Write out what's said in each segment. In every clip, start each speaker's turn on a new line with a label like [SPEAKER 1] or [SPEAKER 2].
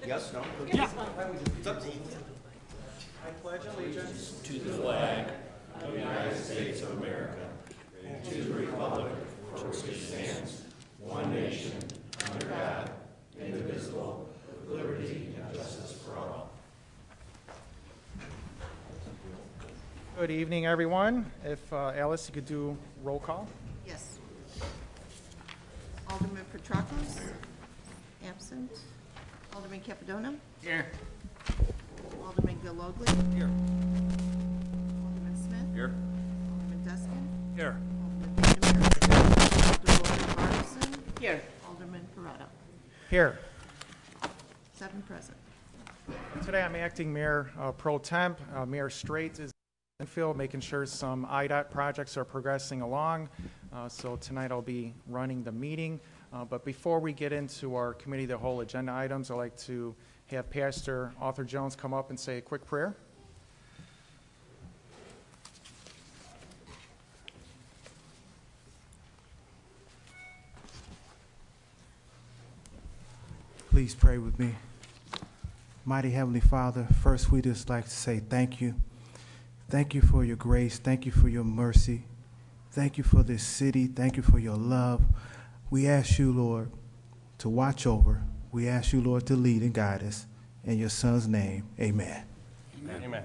[SPEAKER 1] Yes, no?
[SPEAKER 2] Yeah.
[SPEAKER 1] It's up to you.
[SPEAKER 2] I pledge allegiance
[SPEAKER 3] to the flag of the United States of America and to the republic for which it stands, one nation, under God, indivisible, with liberty and justice for all.
[SPEAKER 2] Good evening, everyone. If Alice, you could do roll call.
[SPEAKER 4] Yes. Alderman Petracos, absent. Alderman Capadona.
[SPEAKER 1] Here.
[SPEAKER 4] Alderman Galogli.
[SPEAKER 1] Here.
[SPEAKER 4] Alderman Smith.
[SPEAKER 1] Here.
[SPEAKER 4] Alderman Deskin.
[SPEAKER 1] Here.
[SPEAKER 4] Alderman Vandermeer. Alderman Barson.
[SPEAKER 1] Here.
[SPEAKER 4] Alderman Parada.
[SPEAKER 2] Here.
[SPEAKER 4] 7 present.
[SPEAKER 2] Today I'm acting Mayor Pro Temp. Mayor Straight is in the field making sure some IDOT projects are progressing along. So tonight I'll be running the meeting. But before we get into our committee of the whole agenda items, I'd like to have Pastor Arthur Jones come up and say a quick prayer.
[SPEAKER 5] Please pray with me. Mighty Heavenly Father, first we just like to say thank you. Thank you for your grace. Thank you for your mercy. Thank you for this city. Thank you for your love. We ask you, Lord, to watch over. We ask you, Lord, to lead and guide us. In your Son's name, amen.
[SPEAKER 1] Amen.
[SPEAKER 2] Amen.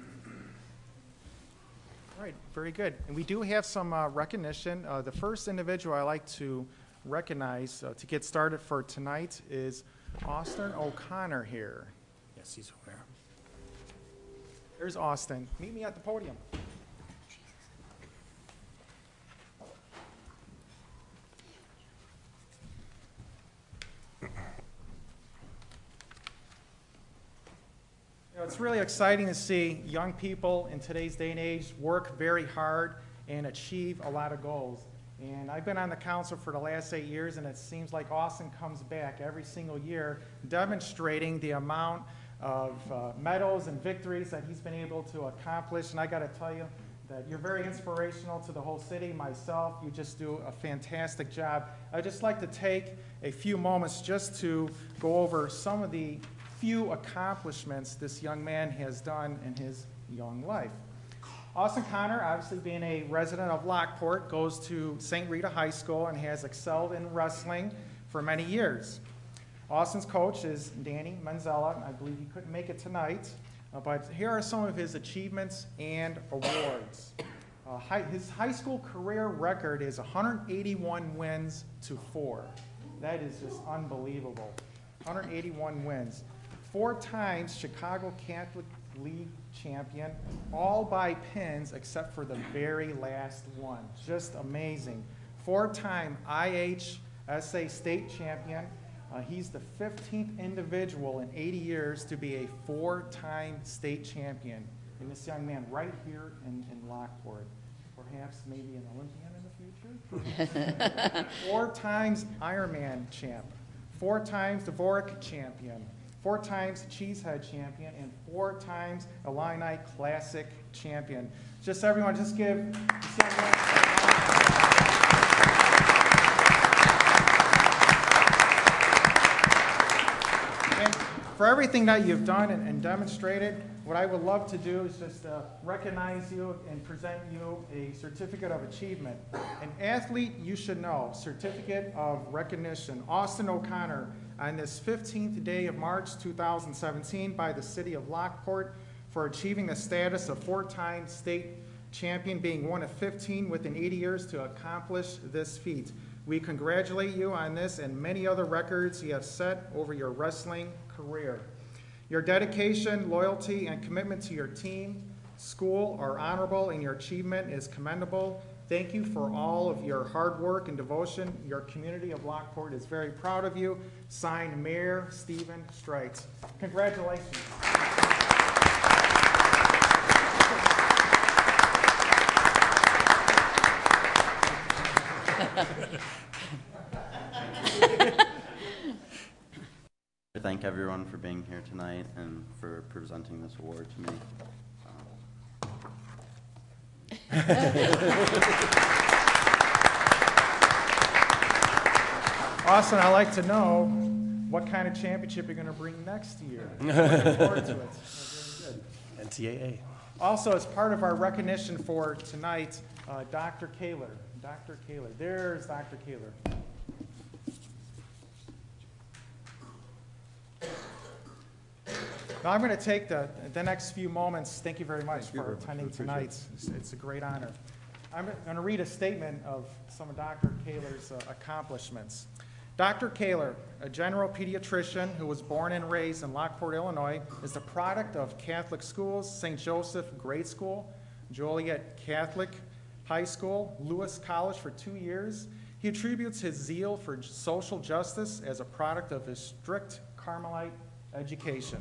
[SPEAKER 2] All right, very good. And we do have some recognition. The first individual I like to recognize to get started for tonight is Austin O'Connor here.
[SPEAKER 3] Yes, he's aware.
[SPEAKER 2] There's Austin. Meet me at the podium. It's really exciting to see young people in today's day and age work very hard and achieve a lot of goals. And I've been on the council for the last 8 years, and it seems like Austin comes back every single year, demonstrating the amount of medals and victories that he's been able to accomplish. And I got to tell you that you're very inspirational to the whole city, myself. You just do a fantastic job. I'd just like to take a few moments just to go over some of the few accomplishments this young man has done in his young life. Austin Connor, obviously being a resident of Lockport, goes to St. Rita High School and has excelled in wrestling for many years. Austin's coach is Danny Manzella, and I believe he couldn't make it tonight, but here are some of his achievements and awards. His high school career record is 181 wins to 4. That is just unbelievable. 181 wins. 4 times Chicago Catholic League champion, all by pins except for the very last one. Just amazing. 4-time IHSA state champion. He's the 15th individual in 80 years to be a 4-time state champion. And this young man right here in Lockport. Perhaps maybe an Olympian in the future? 4 times Ironman champ. 4 times Dvorak champion. 4 times Cheesehead champion, and 4 times Illini Classic champion. Just everyone, just give. And for everything that you've done and demonstrated, what I would love to do is just recognize you and present you a certificate of achievement. An athlete you should know, certificate of recognition. Austin O'Connor, on this 15th day of March 2017 by the city of Lockport for achieving the status of 4-time state champion, being one of 15 within 80 years to accomplish this feat. We congratulate you on this and many other records you have set over your wrestling career. Your dedication, loyalty, and commitment to your team, school are honorable, and your achievement is commendable. Thank you for all of your hard work and devotion. Your community of Lockport is very proud of you. Signed, Mayor Stephen Streit. Congratulations.
[SPEAKER 6] Thank everyone for being here tonight and for presenting this award to me.
[SPEAKER 2] Austin, I'd like to know, what kind of championship you're going to bring next year. Looking forward to it.
[SPEAKER 1] NCAA.
[SPEAKER 2] Also, as part of our recognition for tonight, Dr. Kaler. Dr. Kaler. There's Dr. Kaler. Now, I'm going to take the next few moments. Thank you very much for attending tonight. It's a great honor. I'm going to read a statement of some of Dr. Kaler's accomplishments. Dr. Kaler, a general pediatrician who was born and raised in Lockport, Illinois, is the product of Catholic schools, St. Joseph Grade School, Joliet Catholic High School, Lewis College for 2 years. He attributes his zeal for social justice as a product of his strict Carmelite education.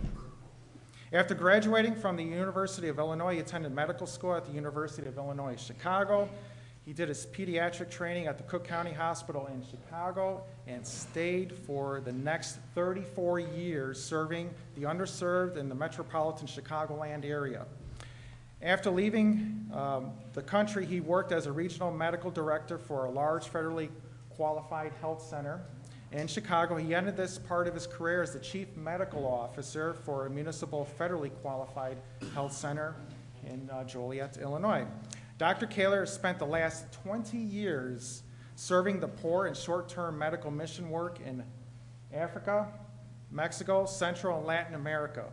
[SPEAKER 2] After graduating from the University of Illinois, he attended medical school at the University of Illinois Chicago. He did his pediatric training at the Cook County Hospital in Chicago and stayed for the next 34 years serving the underserved in the metropolitan Chicagoland area. After leaving the country, he worked as a regional medical director for a large federally qualified health center in Chicago. He ended this part of his career as the chief medical officer for a municipal federally qualified health center in Joliet, Illinois. Dr. Kaler has spent the last 20 years serving the poor in short-term medical mission work in Africa, Mexico, Central, and Latin America.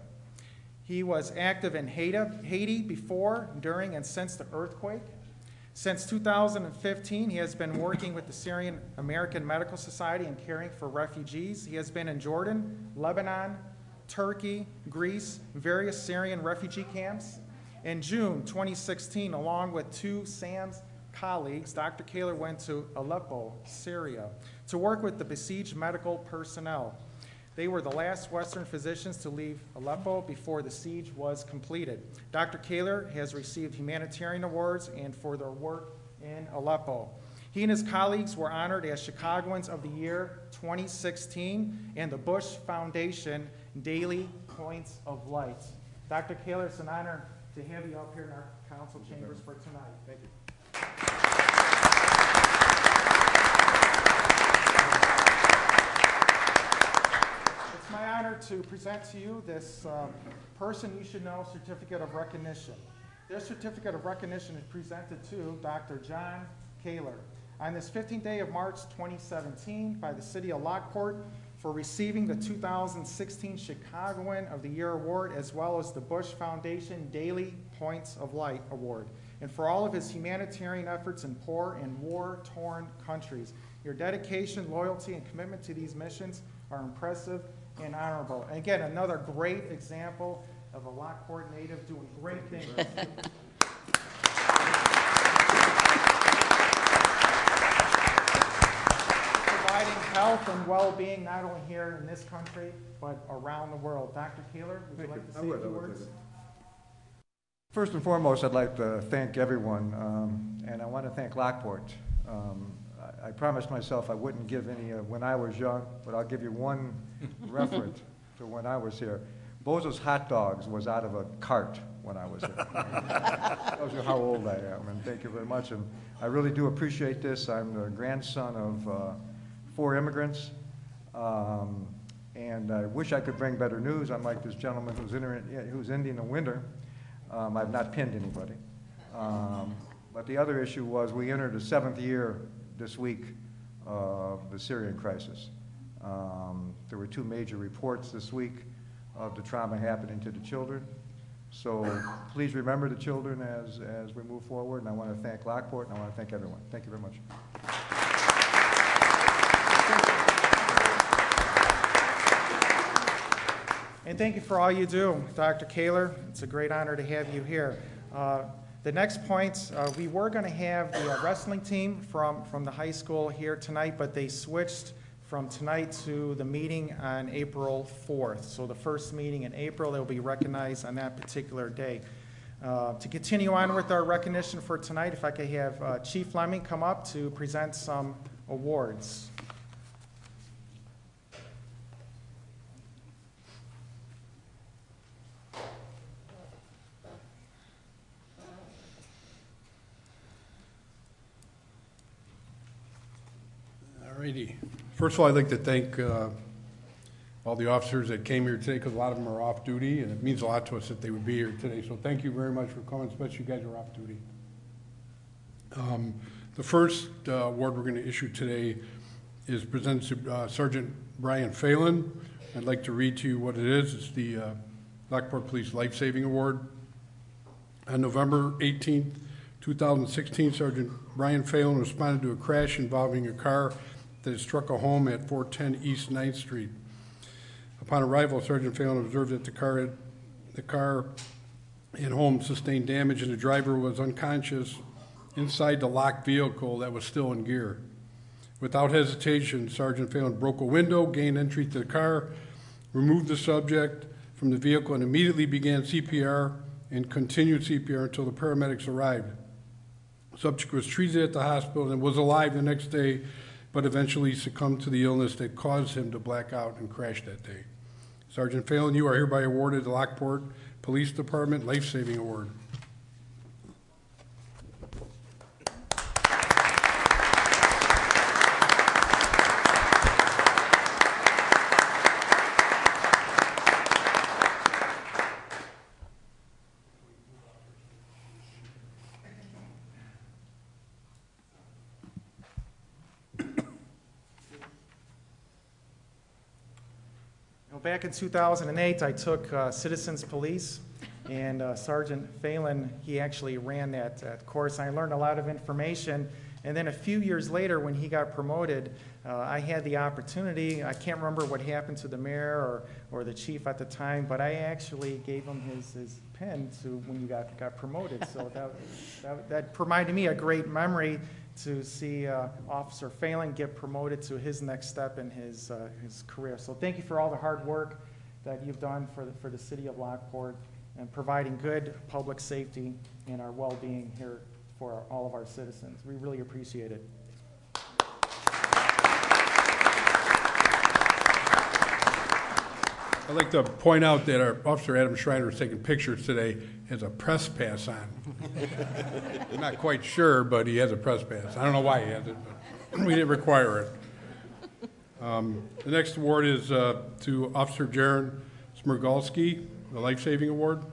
[SPEAKER 2] He was active in Haiti before, during, and since the earthquake. Since 2015, he has been working with the Syrian American Medical Society and caring for refugees. He has been in Jordan, Lebanon, Turkey, Greece, various Syrian refugee camps. In June 2016, along with two SAMS colleagues, Dr. Kaler went to Aleppo, Syria, to work with the besieged medical personnel. They were the last Western physicians to leave Aleppo before the siege was completed. Dr. Kaler has received humanitarian awards and for their work in Aleppo. He and his colleagues were honored as Chicagoans of the Year 2016 and the Bush Foundation Daily Points of Light. Dr. Kaler, it's an honor to have you up here in our council chambers for tonight. Thank you. It's my honor to present to you this Person You Should Know Certificate of Recognition. This certificate of recognition is presented to Dr. John Kaler on this 15th day of March 2017 by the City of Lockport for receiving the 2016 Chicagoan of the Year Award, as well as the Bush Foundation Daily Points of Light Award, and for all of his humanitarian efforts in poor and war-torn countries. Your dedication, loyalty, and commitment to these missions are impressive and honorable. And again, another great example of a Lockport native doing great things. Providing health and well-being not only here in this country, but around the world. Dr. Kaler, would you like to say a few words?
[SPEAKER 7] First and foremost, I'd like to thank everyone, and I want to thank Lockport. I promised myself I wouldn't give any when I was young, but I'll give you one reference to when I was here. Bozo's Hot Dogs was out of a cart when I was here. Tells you how old I am, and thank you very much. And I really do appreciate this. I'm the grandson of 4 immigrants, and I wish I could bring better news, unlike this gentleman who's ending the winter. I've not pinned anybody. But the other issue was we entered the 7th year this week of the Syrian crisis. There were 2 major reports this week of the trauma happening to the children. So please remember the children as we move forward, and I want to thank Lockport, and I want to thank everyone. Thank you very much.
[SPEAKER 2] And thank you for all you do, Dr. Kaler. It's a great honor to have you here. The next point, we were going to have the wrestling team from the high school here tonight, but they switched from tonight to the meeting on April 4th. So the first meeting in April, they'll be recognized on that particular day. To continue on with our recognition for tonight, if I could have Chief Fleming come up to present some awards.
[SPEAKER 8] Alrighty. First of all, I'd like to thank all the officers that came here today, because a lot of them are off duty, and it means a lot to us that they would be here today. So thank you very much for coming, especially you guys are off duty. The first award we're going to issue today is presented to Sergeant Brian Phelan. I'd like to read to you what it is. It's the Lockport Police Life Saving Award. On November 18th, 2016, Sergeant Brian Phelan responded to a crash involving a car that had struck a home at 410 East 9th Street. Upon arrival, Sergeant Phelan observed that the car and home sustained damage and the driver was unconscious inside the locked vehicle that was still in gear. Without hesitation, Sergeant Phelan broke a window, gained entry to the car, removed the subject from the vehicle, and immediately began CPR and continued CPR until the paramedics arrived. The subject was treated at the hospital and was alive the next day, but eventually succumbed to the illness that caused him to black out and crash that day. Sergeant Phelan, you are hereby awarded the Lockport Police Department Life Saving Award.
[SPEAKER 2] Back in 2008, I took Citizens Police, and Sergeant Phelan, he actually ran that course. I learned a lot of information, and then a few years later, when he got promoted, I had the opportunity. I can't remember what happened to the mayor or the chief at the time, but I actually gave him his pen to when you got promoted. So that reminded me a great memory to see Officer Phelan get promoted to his next step in his career. So thank you for all the hard work that you've done for the city of Lockport and providing good public safety and our well-being here for all of our citizens. We really appreciate it.
[SPEAKER 8] I'd like to point out that our Officer Adam Schreiner is taking pictures today, has a press pass on. I'm not quite sure, but he has a press pass. I don't know why he has it, but we didn't require it. The next award is to Officer Jaron Smirgalski, the Life Saving Award.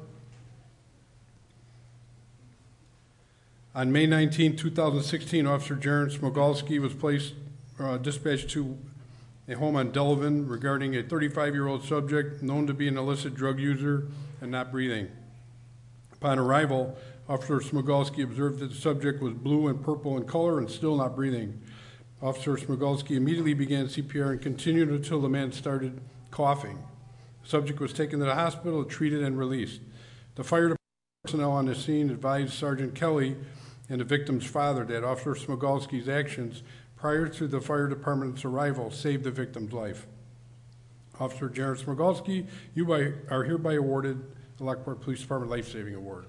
[SPEAKER 8] On May 19, 2016, Officer Jaron Smirgalski was dispatched to a home on Delavan regarding a 35-year-old subject known to be an illicit drug user and not breathing. Upon arrival, Officer Smirgalski observed that the subject was blue and purple in color and still not breathing. Officer Smirgalski immediately began CPR and continued until the man started coughing. The subject was taken to the hospital, treated, and released. The fire department personnel on the scene advised Sergeant Kelly and the victim's father that Officer Smirgalski's actions prior to the fire department's arrival saved the victim's life. Officer Jaron Smirgalski, you are hereby awarded the Lockport Police Department Life Saving Award.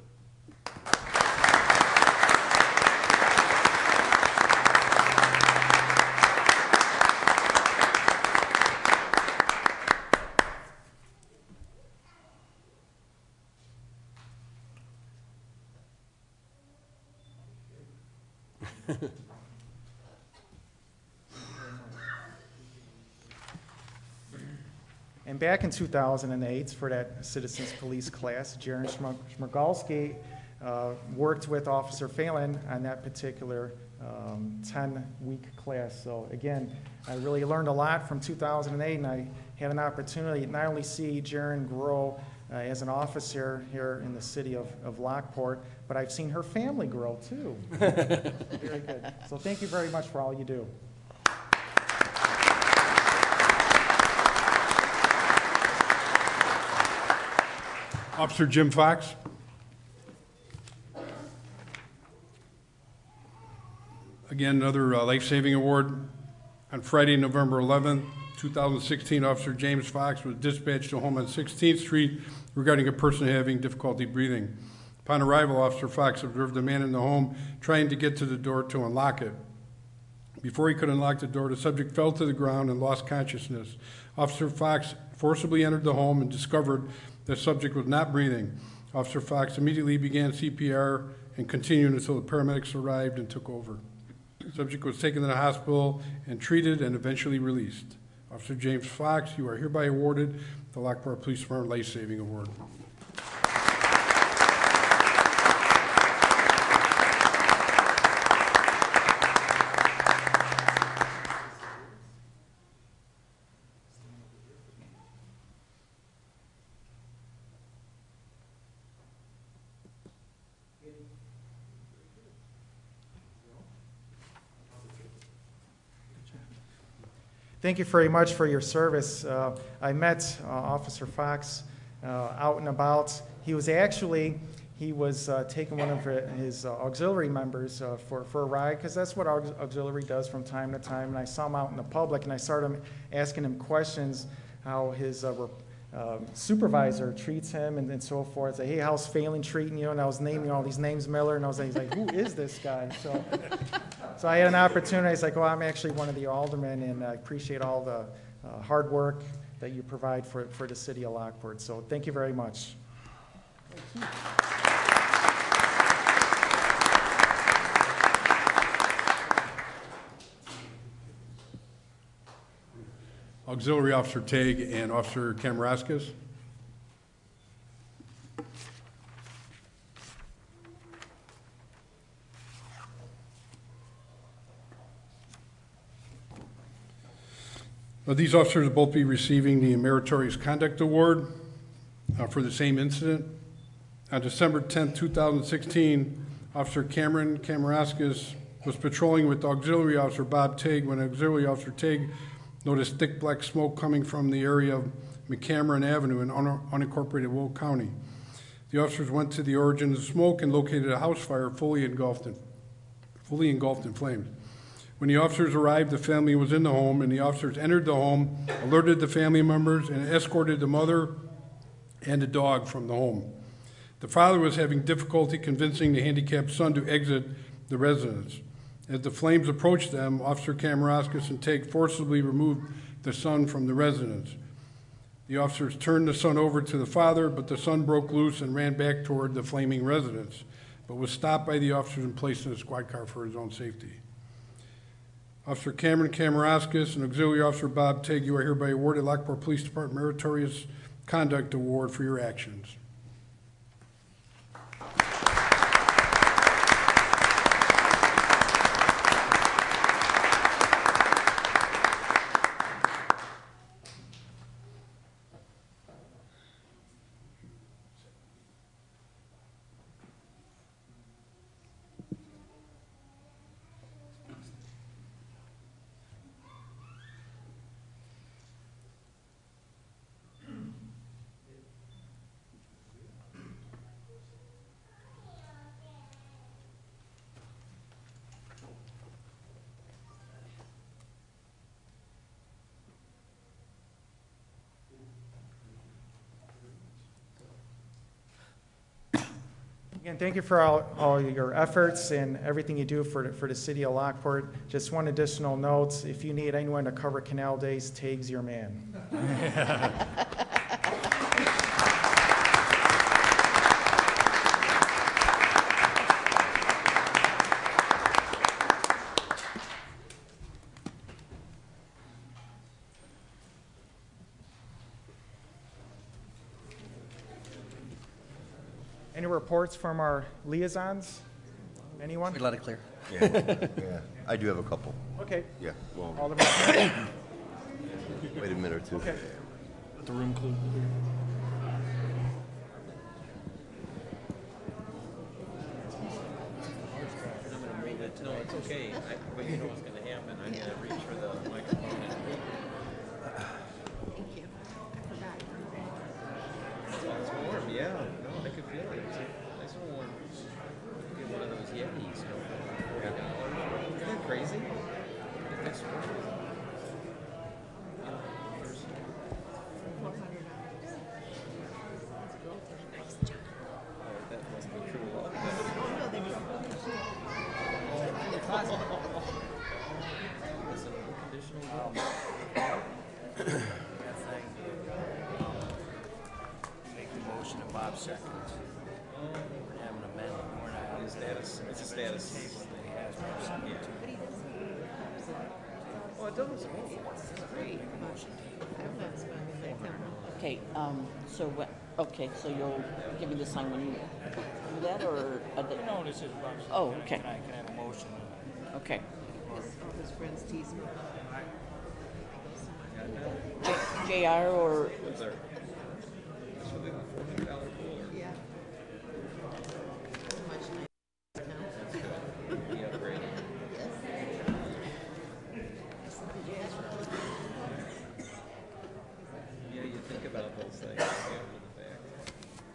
[SPEAKER 2] And back in 2008, for that Citizens Police class, Jaron Smirgalski worked with Officer Phelan on that particular 10-week class. So again, I really learned a lot from 2008, and I had an opportunity to not only see Jaron grow as an officer here in the city of Lockport, but I've seen her family grow too. Very good. So thank you very much for all you do.
[SPEAKER 8] Officer Jim Fox. Again, another life-saving award. On Friday, November 11th, 2016, Officer James Fox was dispatched to a home on 16th Street regarding a person having difficulty breathing. Upon arrival, Officer Fox observed a man in the home trying to get to the door to unlock it. Before he could unlock the door, the subject fell to the ground and lost consciousness. Officer Fox forcibly entered the home and discovered the subject was not breathing. Officer Fox immediately began CPR and continued until the paramedics arrived and took over. The subject was taken to the hospital and treated and eventually released. Officer James Fox, you are hereby awarded the Lockport Police Department Life Saving Award.
[SPEAKER 2] Thank you very much for your service. I met Officer Fox out and about. He was taking one of his auxiliary members for a ride, because that's what auxiliary does from time to time. And I saw him out in the public, and I started asking him questions, how his supervisor treats him and so forth. Say, hey, how's Phelan treating you? And I was naming all these names, Miller, and I was like, who is this guy? So I had an opportunity. I was like, well, I'm actually one of the aldermen, and I appreciate all the hard work that you provide for the city of Lockport. So thank you very much.
[SPEAKER 8] Auxiliary Officer Tague and Officer Kamaraskis. These officers will both be receiving the Meritorious Conduct Award for the same incident. On December 10, 2016, Officer Cameron Kamaraskis was patrolling with Auxiliary Officer Bob Tague when Auxiliary Officer Tague noticed thick black smoke coming from the area of McCameron Avenue in unincorporated Will County. The officers went to the origin of the smoke and located a house fire fully engulfed in flames. When the officers arrived, the family was in the home, and the officers entered the home, alerted the family members, and escorted the mother and the dog from the home. The father was having difficulty convincing the handicapped son to exit the residence. As the flames approached them, Officer Kamaraskis and Tague forcibly removed the son from the residence. The officers turned the son over to the father, but the son broke loose and ran back toward the flaming residence, but was stopped by the officers and placed in a squad car for his own safety. Officer Cameron Kamaraskis and Auxiliary Officer Bob Tague, you are hereby awarded Lockport Police Department Meritorious Conduct Award for your actions.
[SPEAKER 2] Again, thank you for all your efforts and everything you do for the city of Lockport. Just one additional note, if you need anyone to cover Canal Days, Tague's your man. Any reports from our liaisons? Anyone?
[SPEAKER 1] We let it clear.
[SPEAKER 3] Yeah, I do have a couple.
[SPEAKER 2] Okay.
[SPEAKER 3] Yeah, well,
[SPEAKER 2] Alderman.
[SPEAKER 3] wait a minute or two.
[SPEAKER 2] Okay.
[SPEAKER 1] Let the room clear.
[SPEAKER 9] No, it's okay, but you know what's gonna happen, I'm gonna reach for the microphone.
[SPEAKER 4] Thank you. I forgot.
[SPEAKER 9] It's warm, yeah, no, I could feel it, it's nice and warm. Get one of those Yetis, $40. Isn't that crazy? That's warm. That must be true. It's an unconditional love.
[SPEAKER 1] Make the motion and Bob seconds. We're having an amendment. We're not.
[SPEAKER 9] It's a status. It's a status.
[SPEAKER 1] Table that he has.
[SPEAKER 9] Yeah. Well, it does. That's great.
[SPEAKER 4] I've not spent anything.
[SPEAKER 10] Okay, so what, okay, so you'll give me the sign when you do that, or?
[SPEAKER 1] No, this is about.
[SPEAKER 10] Oh, okay.
[SPEAKER 1] Can I have a motion?
[SPEAKER 10] Okay.
[SPEAKER 4] All his friends tease me.
[SPEAKER 10] JR or,
[SPEAKER 9] What's there? That's for the $400 cooler.
[SPEAKER 4] Yeah. Much nicer now.
[SPEAKER 9] Be upgraded. Yeah, you think about those things after the fact.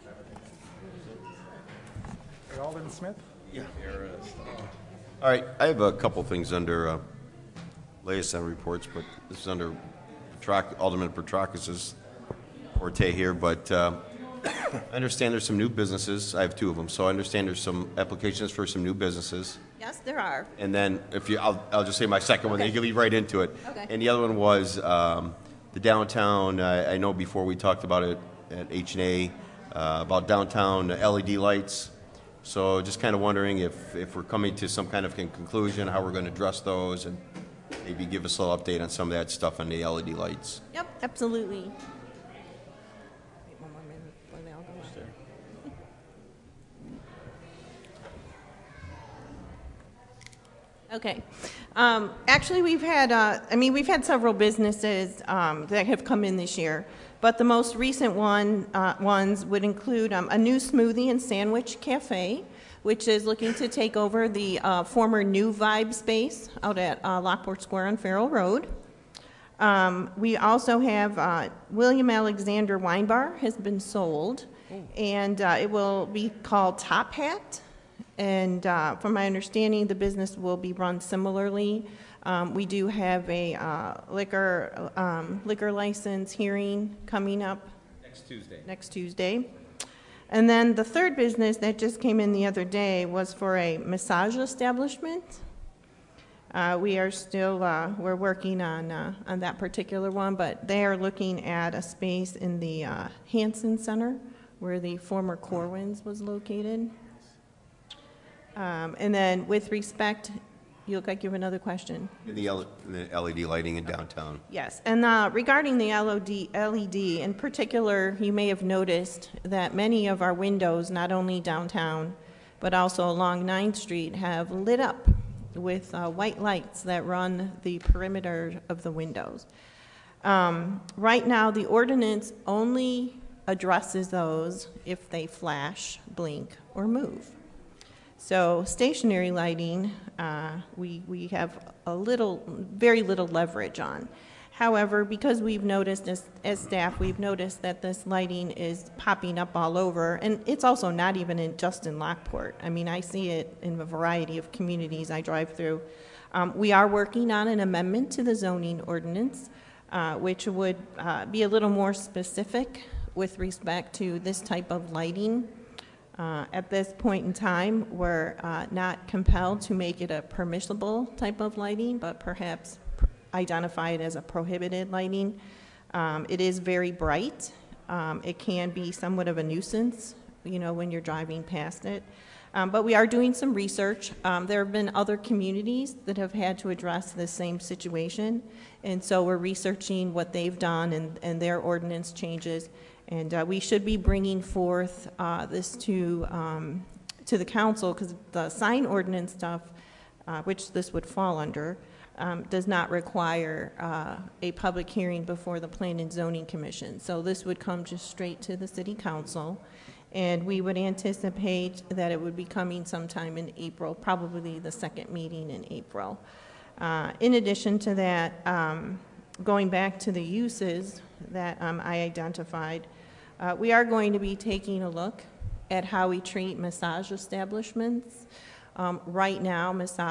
[SPEAKER 2] Hey, Alderman Smith?
[SPEAKER 9] Era stuff.
[SPEAKER 3] All right, I have a couple things under liaison reports, but this is under Alderman Petrakis' forte here, but I understand there's some new businesses. I have two of them, so I understand there's some applications for some new businesses.
[SPEAKER 4] Yes, there are.
[SPEAKER 3] And then if you, I'll just say my second one, then you can lead right into it.
[SPEAKER 4] Okay.
[SPEAKER 3] And the other one was the downtown, I know before we talked about it at H&A, about downtown LED lights. So just kind of wondering if we're coming to some kind of conclusion, how we're going to address those, and maybe give us a little update on some of that stuff on the LED lights.
[SPEAKER 11] Yep, absolutely. Wait one more minute before they all go out. Okay. Actually, we've had several businesses that have come in this year, but the most recent ones would include a new smoothie and sandwich cafe, which is looking to take over the former New Vibe space out at Lockport Square on Farrell Road. We also have William Alexander Wine Bar has been sold, and it will be called Top Hat. And from my understanding, the business will be run similarly. We do have a liquor license hearing coming up next Tuesday. And then the third business that just came in the other day was for a massage establishment. We are still we're working on that particular one, but they are looking at a space in the Hansen Center where the former Corwins was located. And then with respect, you look like you have another question.
[SPEAKER 3] The LED lighting in downtown.
[SPEAKER 11] Yes, and regarding the LED, in particular, you may have noticed that many of our windows, not only downtown, but also along 9th Street, have lit up with white lights that run the perimeter of the windows. Right now, the ordinance only addresses those if they flash, blink, or move. So stationary lighting, we have very little leverage on. However, because we've noticed as staff, we've noticed that this lighting is popping up all over, and it's also not even just in Lockport. I mean, I see it in a variety of communities I drive through. We are working on an amendment to the zoning ordinance, which would be a little more specific with respect to this type of lighting. At this point in time, we're not compelled to make it a permissible type of lighting, but perhaps identify it as a prohibited lighting. It is very bright. It can be somewhat of a nuisance, when you're driving past it. But we are doing some research. There have been other communities that have had to address the same situation, and so we're researching what they've done and their ordinance changes. And we should be bringing forth this to the council, because the sign ordinance stuff, which this would fall under, does not require a public hearing before the Planning and Zoning Commission. So this would come just straight to the City Council, and we would anticipate that it would be coming sometime in April, probably the second meeting in April. In addition to that, going back to the uses that I identified, we are going to be taking a look at how we treat massage establishments. Right now,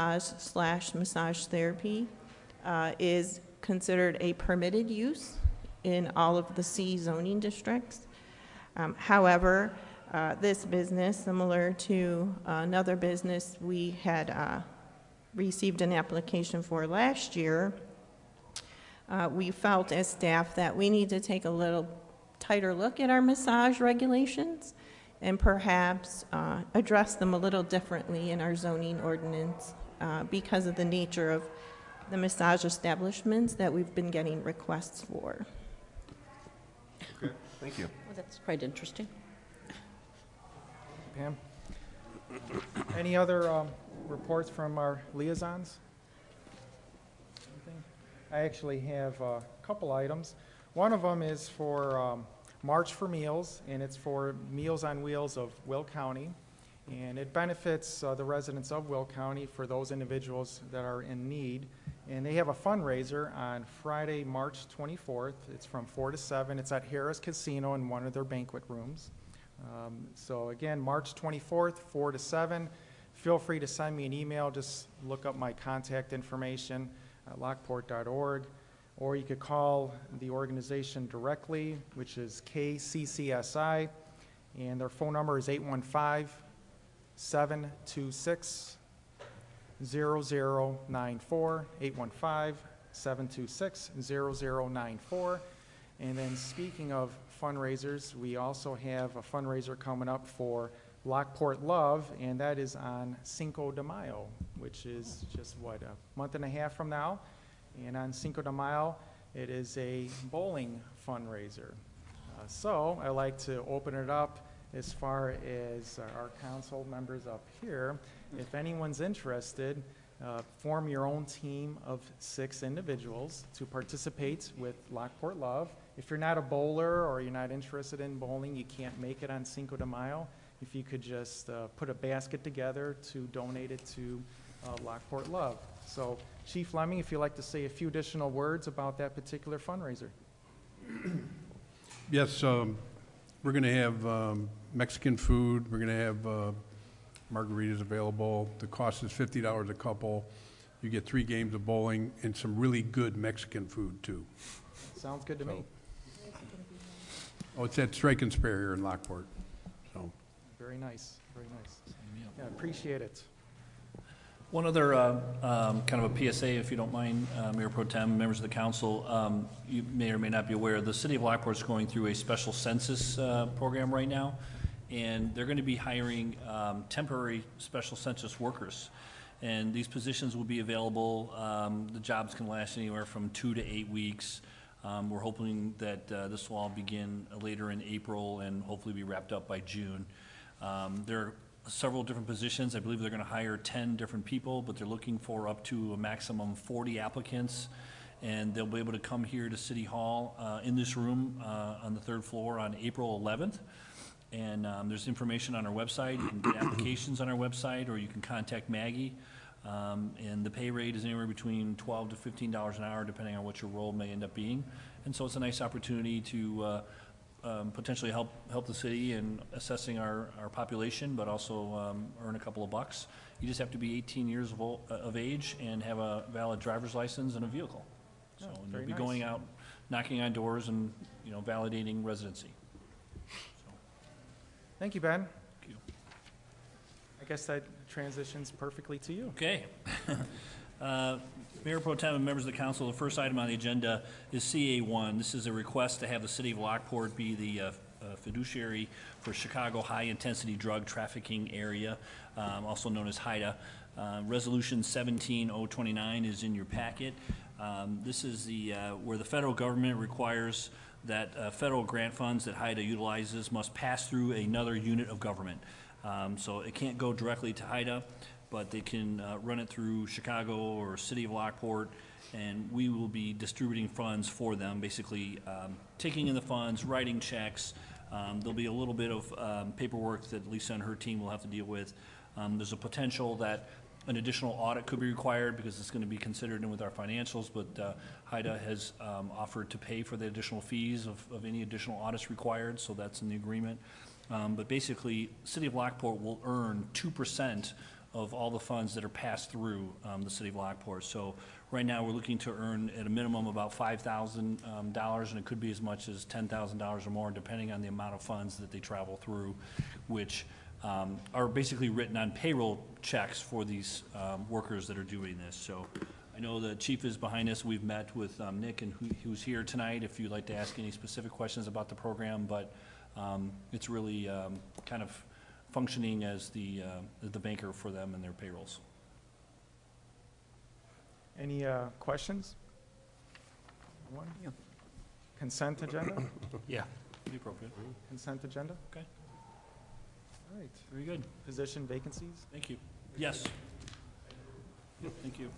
[SPEAKER 11] massage therapy is considered a permitted use in all of the C zoning districts. However, this business, similar to another business we had received an application for last year, we felt as staff that we need to take a little tighter look at our massage regulations and perhaps address them a little differently in our zoning ordinance because of the nature of the massage establishments that we've been getting requests for.
[SPEAKER 3] Okay, thank you.
[SPEAKER 10] Well, that's quite interesting.
[SPEAKER 2] Pam? Any other reports from our liaisons? Anything? I actually have a couple items. One of them is for March for Meals, and it's for Meals on Wheels of Will County. And it benefits the residents of Will County for those individuals that are in need. And they have a fundraiser on Friday, March 24th. It's from 4 to 7. It's at Harris Casino in one of their banquet rooms. So again, March 24th, 4 to 7. Feel free to send me an email. Just look up my contact information at lockport.org. Or you could call the organization directly, which is KCCSI. And their phone number is 815-726-0094, 815-726-0094. And then speaking of fundraisers, we also have a fundraiser coming up for Lockport Love, and that is on Cinco de Mayo, which is just, a month and a half from now. And on Cinco de Mayo, it is a bowling fundraiser. So I like to open it up as far as our council members up here. If anyone's interested, form your own team of 6 individuals to participate with Lockport Love. If you're not a bowler or you're not interested in bowling, you can't make it on Cinco de Mayo, if you could just put a basket together to donate it to Lockport Love. So, Chief Lemming, if you'd like to say a few additional words about that particular fundraiser.
[SPEAKER 8] Yes, we're going to have Mexican food. We're going to have margaritas available. The cost is $50 a couple. You get 3 games of bowling and some really good Mexican food, too.
[SPEAKER 2] Sounds good to me.
[SPEAKER 8] Oh, it's at Strike and Spare here in Lockport. So.
[SPEAKER 2] Very nice, very nice. Yeah, appreciate it.
[SPEAKER 12] One other kind of a PSA, if you don't mind, Mayor Pro Tem, members of the council. You may or may not be aware, the city of Lockport is going through a special census program right now, and they're going to be hiring temporary special census workers. And these positions will be available. The jobs can last anywhere from 2 to 8 weeks. We're hoping that this will all begin later in April and hopefully be wrapped up by June. There are several different positions. I believe they're going to hire 10 different people, but they're looking for up to a maximum 40 applicants. And they'll be able to come here to City Hall in this room on the 3rd floor on April 11th. And there's information on our website. You can get applications on our website, or you can contact Maggie. And the pay rate is anywhere between $12 to $15 an hour, depending on what your role may end up being. And so it's a nice opportunity to potentially help the city in assessing our population, but also earn a couple of bucks. You just have to be 18 years of age and have a valid driver's license and a vehicle. So and you'll be going out, knocking on doors, and validating residency. So.
[SPEAKER 2] Thank you, Ben.
[SPEAKER 12] Thank you.
[SPEAKER 2] I guess that transitions perfectly to you.
[SPEAKER 12] Okay. Mayor Pro Tem and members of the council, the first item on the agenda is CA1. This is a request to have the city of Lockport be the fiduciary for Chicago high-intensity drug trafficking area, also known as HIDTA. Resolution 17029 is in your packet. This is where the federal government requires that federal grant funds that HIDTA utilizes must pass through another unit of government. So it can't go directly to HIDTA, but they can run it through Chicago or City of Lockport, and we will be distributing funds for them, basically taking in the funds, writing checks. There'll be a little bit of paperwork that Lisa and her team will have to deal with. There's a potential that an additional audit could be required because it's going to be considered in with our financials, but HIDTA has offered to pay for the additional fees of any additional audits required, so that's in the agreement. But basically, City of Lockport will earn 2% of all the funds that are passed through the City of Lockport. So right now, we're looking to earn at a minimum about $5,000, and it could be as much as $10,000 or more, depending on the amount of funds that they travel through, which are basically written on payroll checks for these workers that are doing this. So I know the chief is behind us. We've met with Nick, and who's here tonight, if you'd like to ask any specific questions about the program, but it's really kind of functioning as the banker for them and their payrolls.
[SPEAKER 2] Any questions? One? Consent agenda?
[SPEAKER 12] Yeah, be appropriate.
[SPEAKER 2] Consent agenda?
[SPEAKER 12] Okay,
[SPEAKER 2] All right.
[SPEAKER 12] very good.
[SPEAKER 2] Position vacancies?
[SPEAKER 12] Thank you. Yes. Thank you.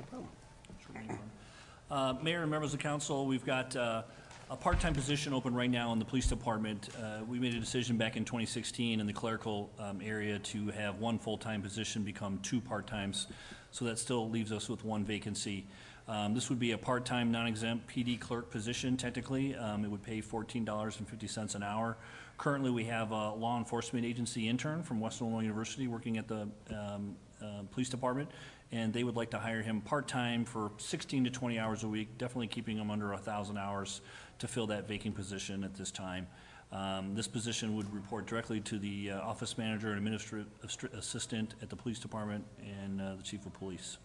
[SPEAKER 12] Mayor and members of council, we've got a part-time position open right now in the police department. We made a decision back in 2016 in the clerical area to have one full-time position become 2 part-times, so that still leaves us with 1 vacancy. This would be a part-time, non-exempt PD clerk position, technically. It would pay $14.50 an hour. Currently, we have a law enforcement agency intern from Western Illinois University working at the police department, and they would like to hire him part-time for 16 to 20 hours a week, definitely keeping him under 1,000 hours to fill that vacant position at this time. This position would report directly to the office manager and administrative assistant at the police department and the chief of police.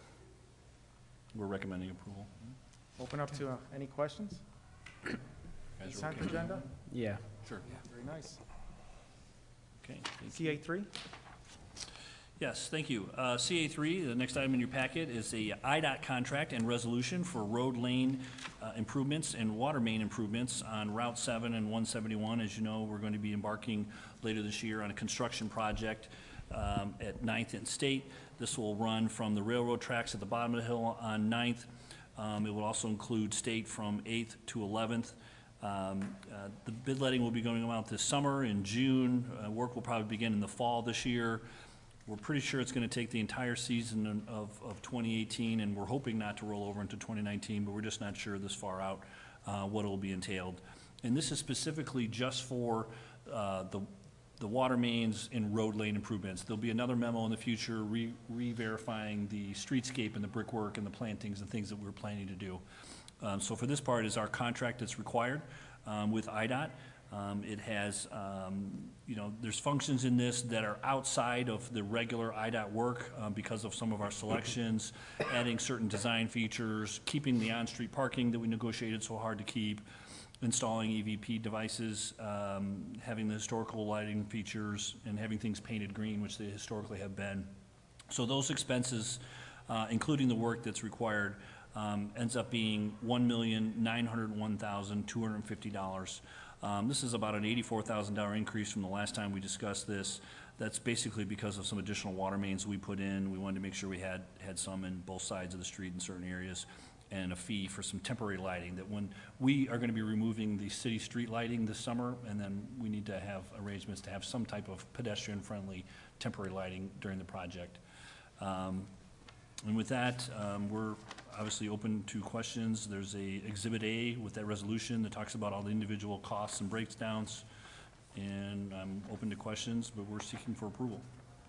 [SPEAKER 12] We're recommending approval.
[SPEAKER 2] Open up to any questions? Consent agenda?
[SPEAKER 9] Yeah.
[SPEAKER 12] Sure.
[SPEAKER 2] Very nice.
[SPEAKER 12] Okay. thank you.
[SPEAKER 2] CA3?
[SPEAKER 12] Yes, thank you. CA3, the next item in your packet is the IDOT contract and resolution for road lane improvements and water main improvements on Route 7 and 171. As you know, we're going to be embarking later this year on a construction project at 9th and State. This will run from the railroad tracks at the bottom of the hill on 9th. It will also include State from 8th to 11th. The bid letting will be going out this summer in June. Work will probably begin in the fall this year. We're pretty sure it's going to take the entire season of 2018, and we're hoping not to roll over into 2019, but we're just not sure this far out what it will be entailed. And this is specifically just for the water mains and road lane improvements. There'll be another memo in the future re-verifying the streetscape and the brickwork and the plantings and things that we're planning to do. So for this part is our contract that's required with IDOT. It has, there's functions in this that are outside of the regular IDOT work because of some of our selections, adding certain design features, keeping the on-street parking that we negotiated so hard to keep, installing EVP devices, having the historical lighting features, and having things painted green, which they historically have been. So those expenses, including the work that's required, ends up being $1,901,250. This is about an $84,000 increase from the last time we discussed this. That's basically because of some additional water mains we put in. We wanted to make sure we had some in both sides of the street in certain areas, and a fee for some temporary lighting, that when we are going to be removing the city street lighting this summer, and then we need to have arrangements to have some type of pedestrian-friendly temporary lighting during the project. And with that, we're obviously open to questions. There's a Exhibit A with that resolution that talks about all the individual costs and breakdowns, and I'm open to questions, but we're seeking for approval.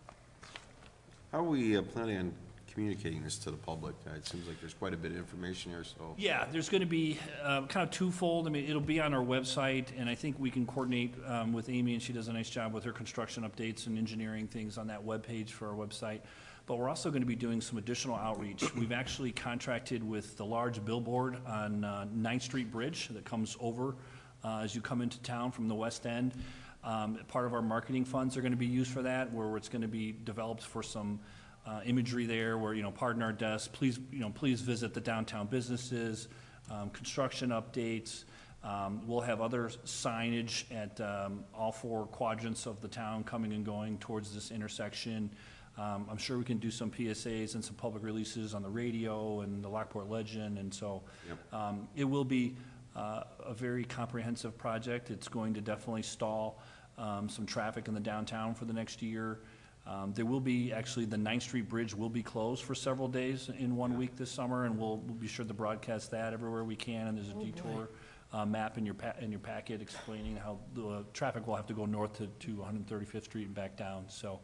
[SPEAKER 3] How are we planning on communicating this to the public? It seems like there's quite a bit of information here, so.
[SPEAKER 12] Yeah, there's going to be kind of twofold. I mean, it'll be on our website, and I think we can coordinate with Amy, and she does a nice job with her construction updates and engineering things on that webpage for our website. But we're also going to be doing some additional outreach. We've actually contracted with the large billboard on 9th Street Bridge that comes over as you come into town from the west end. Part of our marketing funds are going to be used for that, where it's going to be developed for some imagery there, where, pardon our desk, please visit the downtown businesses, construction updates. We'll have other signage at all 4 quadrants of the town coming and going towards this intersection. I'm sure we can do some PSAs and some public releases on the radio and the Lockport Legend, and so it will be a very comprehensive project. It's going to definitely stall some traffic in the downtown for the next year. There will be, actually, the 9th Street Bridge will be closed for several days in 1 week this summer, and we'll be sure to broadcast that everywhere we can, and there's a detour map in your packet explaining how the traffic will have to go north to 135th Street and back down. So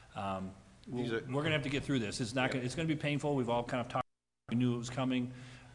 [SPEAKER 12] we're going to have to get through this. It's not. It's going to be painful. We've all kind of talked. We knew it was coming,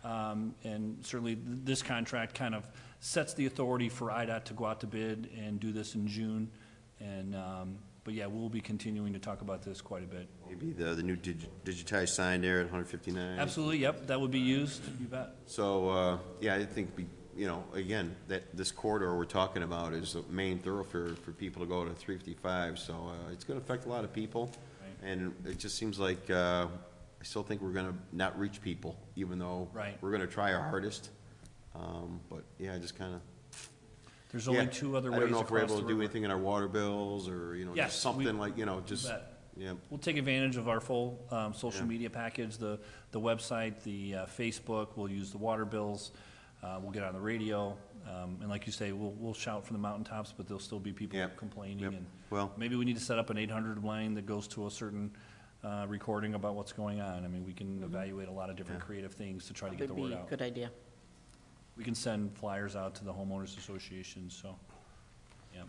[SPEAKER 12] and certainly this contract kind of sets the authority for IDOT to go out to bid and do this in June. And but yeah, we'll be continuing to talk about this quite a bit.
[SPEAKER 3] Maybe the new digitized sign there at 159.
[SPEAKER 12] Absolutely. Yep, that would be used. You bet.
[SPEAKER 3] So yeah, I think again, that this corridor we're talking about is the main thoroughfare for people to go to 355. So it's going to affect a lot of people. And it just seems like I still think we're gonna not reach people, even though
[SPEAKER 12] Right.
[SPEAKER 3] we're gonna try our hardest. But yeah, just kinda.
[SPEAKER 12] There's only two other ways
[SPEAKER 3] I don't know if we're
[SPEAKER 12] across
[SPEAKER 3] able
[SPEAKER 12] the
[SPEAKER 3] to do
[SPEAKER 12] river.
[SPEAKER 3] anything in our water bills or, you know,
[SPEAKER 12] Yes,
[SPEAKER 3] just something
[SPEAKER 12] we-
[SPEAKER 3] like, you know, just,
[SPEAKER 12] bet.
[SPEAKER 3] yeah.
[SPEAKER 12] We'll take advantage of our full social
[SPEAKER 3] Yeah.
[SPEAKER 12] media package, the website, the Facebook, we'll use the water bills, we'll get on the radio, and like you say, we'll shout from the mountaintops, but there'll still be people
[SPEAKER 3] Yep.
[SPEAKER 12] complaining.
[SPEAKER 3] Yep.
[SPEAKER 12] And
[SPEAKER 3] Well-
[SPEAKER 12] maybe we need to set up an 800 line that goes to a certain recording about what's going on. I mean, we can evaluate a lot of different
[SPEAKER 3] Yeah.
[SPEAKER 12] creative things to try to get the
[SPEAKER 10] Would
[SPEAKER 12] word
[SPEAKER 10] be a
[SPEAKER 12] out.
[SPEAKER 10] good idea.
[SPEAKER 12] We can send flyers out to the homeowners association, so, yeah.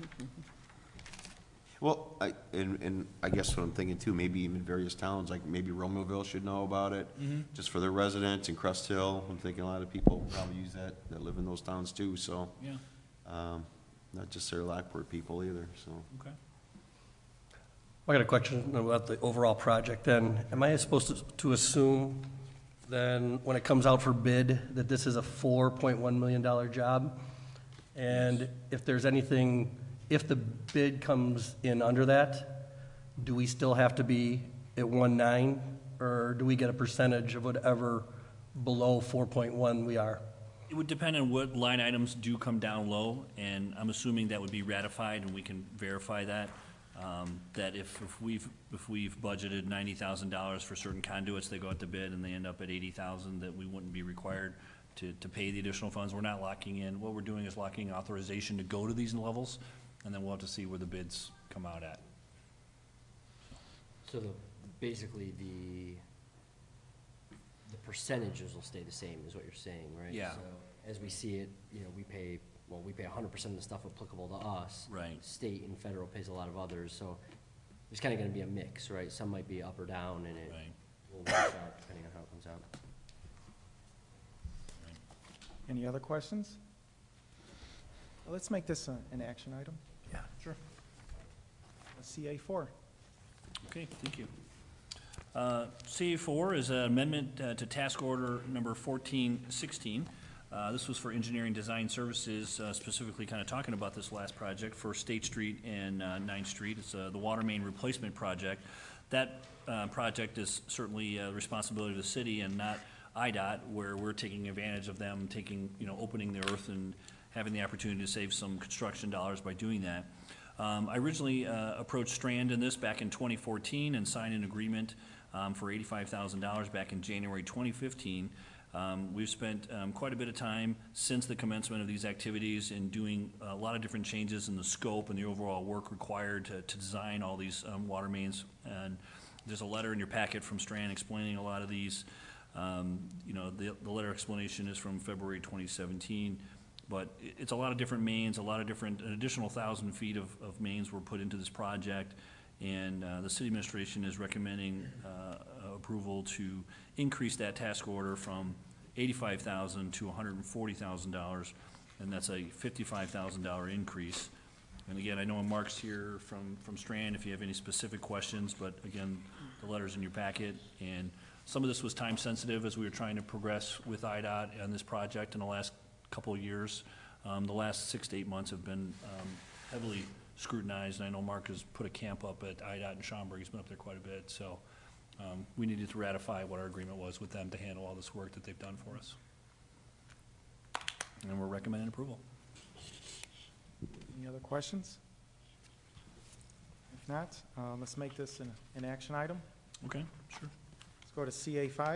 [SPEAKER 3] Well, and I guess what I'm thinking too, maybe even various towns, like maybe Romeoville should know about it, just for their residents, and Crest Hill. I'm thinking a lot of people probably use that live in those towns too, so.
[SPEAKER 12] Yeah,
[SPEAKER 3] Not just their Lockport people either, so.
[SPEAKER 12] okay.
[SPEAKER 13] I got a question about the overall project then. Am I supposed to assume then, when it comes out for bid, that this is a $4.1 million job? And if there's anything, if the bid comes in under that, do we still have to be at 1.9? Or do we get a percentage of whatever below 4.1 we are?
[SPEAKER 12] It would depend on what line items do come down low, and I'm assuming that would be ratified, and we can verify that. That if we've budgeted $90,000 for certain conduits, they go out to bid and they end up at $80,000, that we wouldn't be required to pay the additional funds. We're not locking in. What we're doing is locking authorization to go to these levels, and then we'll have to see where the bids come out at.
[SPEAKER 14] So basically the percentages will stay the same, is what you're saying, right?
[SPEAKER 12] Yeah.
[SPEAKER 14] So as we see it, you know, we pay 100% of the stuff applicable to us.
[SPEAKER 12] Right.
[SPEAKER 14] State and federal pays a lot of others, so there's kind of going to be a mix, right? Some might be up or down, and it
[SPEAKER 12] Right.
[SPEAKER 14] will wash out depending on how it comes out.
[SPEAKER 2] Any other questions? Well, let's make this an action item.
[SPEAKER 12] Yeah, sure.
[SPEAKER 2] CA4.
[SPEAKER 12] Okay, thank you. CA4 is an amendment to task order number 1416. This was for engineering design services, specifically kind of talking about this last project for State Street and 9th Street. It's the water main replacement project. That project is certainly the responsibility of the city and not IDOT, where we're taking advantage of them, opening the earth and having the opportunity to save some construction dollars by doing that. I originally approached Strand in this back in 2014 and signed an agreement for $85,000 back in January 2015. We've spent quite a bit of time since the commencement of these activities in doing a lot of different changes in the scope and the overall work required to design all these water mains. And there's a letter in your packet from Strand explaining a lot of these. The letter explanation is from February 2017. But it's a lot of different mains, an additional 1,000 feet of mains were put into this project, and the city administration is recommending approval to increase that task order from $85,000 to $140,000, and that's a $55,000 increase. And again, I know Mark's here from Strand if you have any specific questions, but again, the letter's in your packet, and some of this was time sensitive as we were trying to progress with IDOT on this project in the last couple of years. The last 6 to 8 months have been heavily scrutinized, and I know Mark has put a camp up at IDOT in Schaumburg. He's been up there quite a bit, so we needed to ratify what our agreement was with them to handle all this work that they've done for us. And we're recommending approval.
[SPEAKER 2] Any other questions? If not, let's make this an action item.
[SPEAKER 12] Okay, sure.
[SPEAKER 2] Let's go to CA5.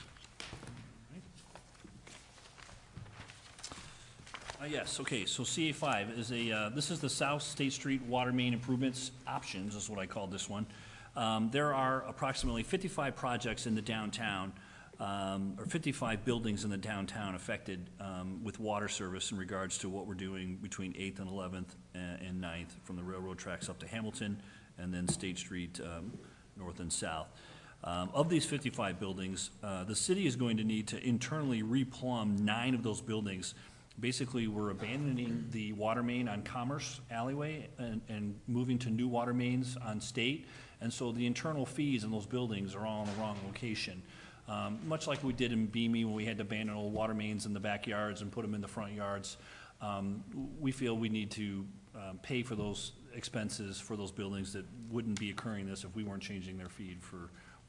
[SPEAKER 12] Yes, okay, so CA5 is this is the South State Street Water Main Improvements Options, is what I called this one. There are approximately 55 projects in the downtown, or 55 buildings in the downtown affected with water service in regards to what we're doing between 8th and 11th and 9th, from the railroad tracks up to Hamilton, and then State Street north and south. Of these 55 buildings, the city is going to need to internally replumb 9 of those buildings. Basically, we're abandoning the water main on Commerce Alleyway and moving to new water mains on State. And so the internal fees in those buildings are all in the wrong location. Much like we did in Beamy when we had to abandon old water mains in the backyards and put them in the front yards. We feel we need to pay for those expenses for those buildings that wouldn't be occurring this if we weren't changing their feed for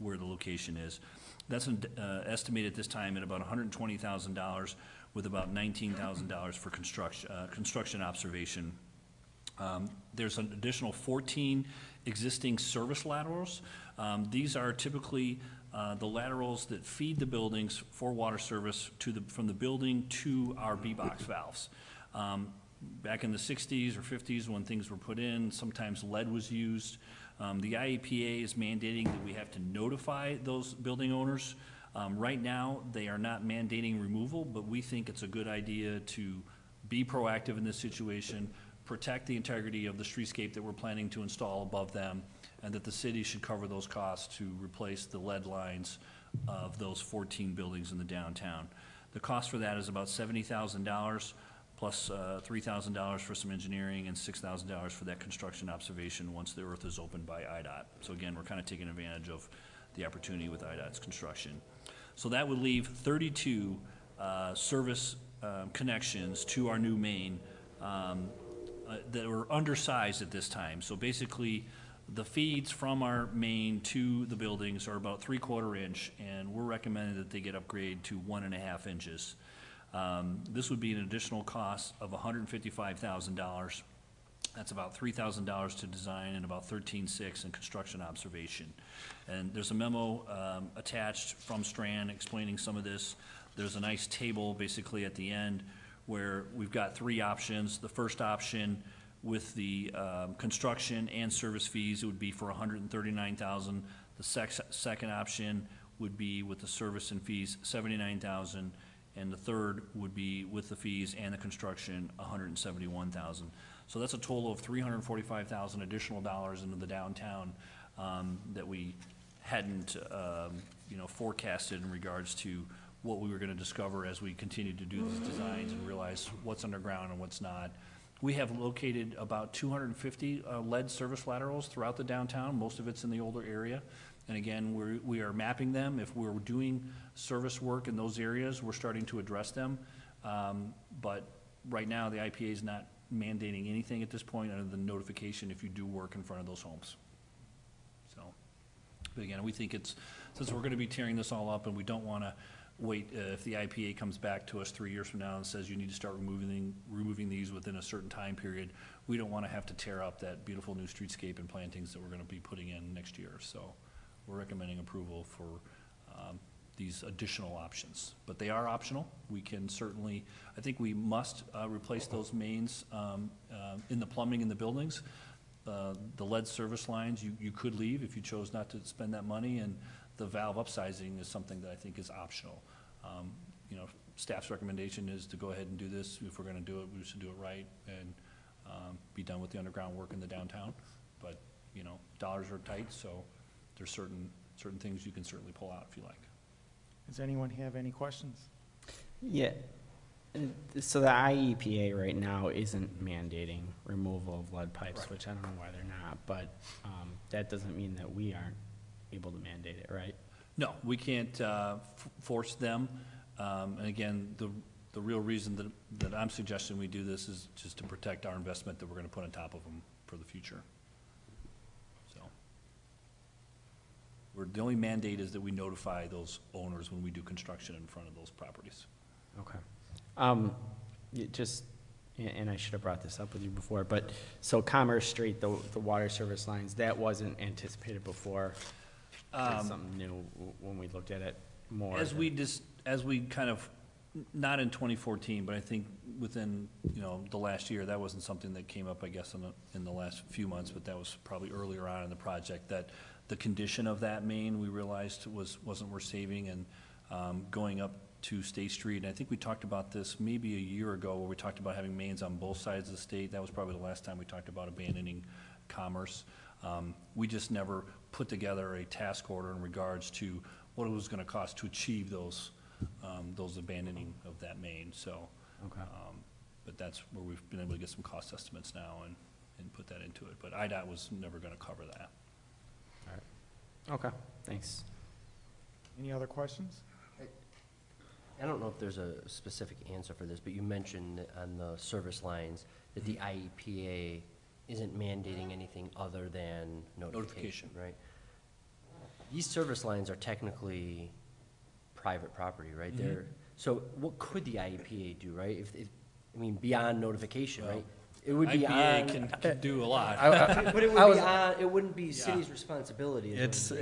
[SPEAKER 12] where the location is. That's estimated this time at about $120,000 with about $19,000 for construction observation. There's an additional 14 existing service laterals. These are typically the laterals that feed the buildings for water service from the building to our B-box valves. Back in the 60s or 50s when things were put in, sometimes lead was used. The IEPA is mandating that we have to notify those building owners. Right now, they are not mandating removal, but we think it's a good idea to be proactive in this situation, protect the integrity of the streetscape that we're planning to install above them, and that the city should cover those costs to replace the lead lines of those 14 buildings in the downtown. The cost for that is about $70,000 plus $3,000 for some engineering and $6,000 for that construction observation once the earth is opened by IDOT. So again, we're kind of taking advantage of the opportunity with IDOT's construction. So that would leave 32 service connections to our new main that were undersized at this time. So basically, the feeds from our main to the buildings are about 3/4 inch, and we're recommending that they get upgraded to 1.5 inches. This would be an additional cost of $155,000. That's about $3,000 to design and about $13,600 in construction observation. And there's a memo attached from Strand explaining some of this. There's a nice table basically at the end where we've got 3 options. The first option with the construction and service fees, it would be for $139,000. The second option would be with the service and fees, $79,000. And the third would be with the fees and the construction, $171,000. So that's a total of $345,000 additional dollars into the downtown that we hadn't, forecasted in regards to what we were going to discover as we continued to do these designs and realize what's underground and what's not. We have located about 250 lead service laterals throughout the downtown. Most of it's in the older area. And again, we are mapping them. If we're doing service work in those areas, we're starting to address them. But right now, the IPA is not mandating anything at this point other than notification if you do work in front of those homes. So, but again, we think since we're going to be tearing this all up and we don't want to wait if the IPA comes back to us 3 years from now and says you need to start removing these within a certain time period, we don't want to have to tear up that beautiful new streetscape and plantings that we're going to be putting in next year. So we're recommending approval for these additional options. But they are optional. We can certainly, I think we must replace those mains in the plumbing in the buildings. The lead service lines you could leave if you chose not to spend that money, and the valve upsizing is something that I think is optional. Staff's recommendation is to go ahead and do this. If we're going to do it, we should do it right and be done with the underground work in the downtown. But dollars are tight, so there's certain things you can certainly pull out if you like.
[SPEAKER 2] Does anyone have any questions?
[SPEAKER 15] Yeah. So the IEPA right now isn't mandating removal of lead pipes,
[SPEAKER 12] Right.
[SPEAKER 15] which I don't know why they're not, but that doesn't mean that we aren't able to mandate it, right?
[SPEAKER 12] No, we can't force them. And again, the real reason that I'm suggesting we do this is just to protect our investment that we're going to put on top of them for the future. So the only mandate is that we notify those owners when we do construction in front of those properties.
[SPEAKER 15] Okay. And I should have brought this up with you before, but so Commerce Street, the water service lines, that wasn't anticipated before. That's something new when we looked at it more.
[SPEAKER 12] As we kind of, not in 2014, but I think within, the last year, that wasn't something that came up, I guess, in the last few months, but that was probably earlier on in the project, that the condition of that main, we realized wasn't worth saving, and going up to State Street. And I think we talked about this maybe a year ago, where we talked about having mains on both sides of the state. That was probably the last time we talked about abandoning Commerce. We just never put together a task order in regards to what it was going to cost to achieve those abandoning of that main. So,
[SPEAKER 15] okay.
[SPEAKER 12] But that's where we've been able to get some cost estimates now and put that into it. But IDOT was never going to cover that.
[SPEAKER 15] All right. Okay, thanks.
[SPEAKER 2] Any other questions?
[SPEAKER 14] I don't know if there's a specific answer for this, but you mentioned on the service lines that the IEPA isn't mandating anything other than notification, right? these service lines are technically private property, right?
[SPEAKER 12] Mm-hmm.
[SPEAKER 14] So what could the IEPA do, right? I mean, beyond notification, right? It would be on.
[SPEAKER 12] IPA can do a lot.
[SPEAKER 14] But it would be on, it wouldn't be city's responsibility.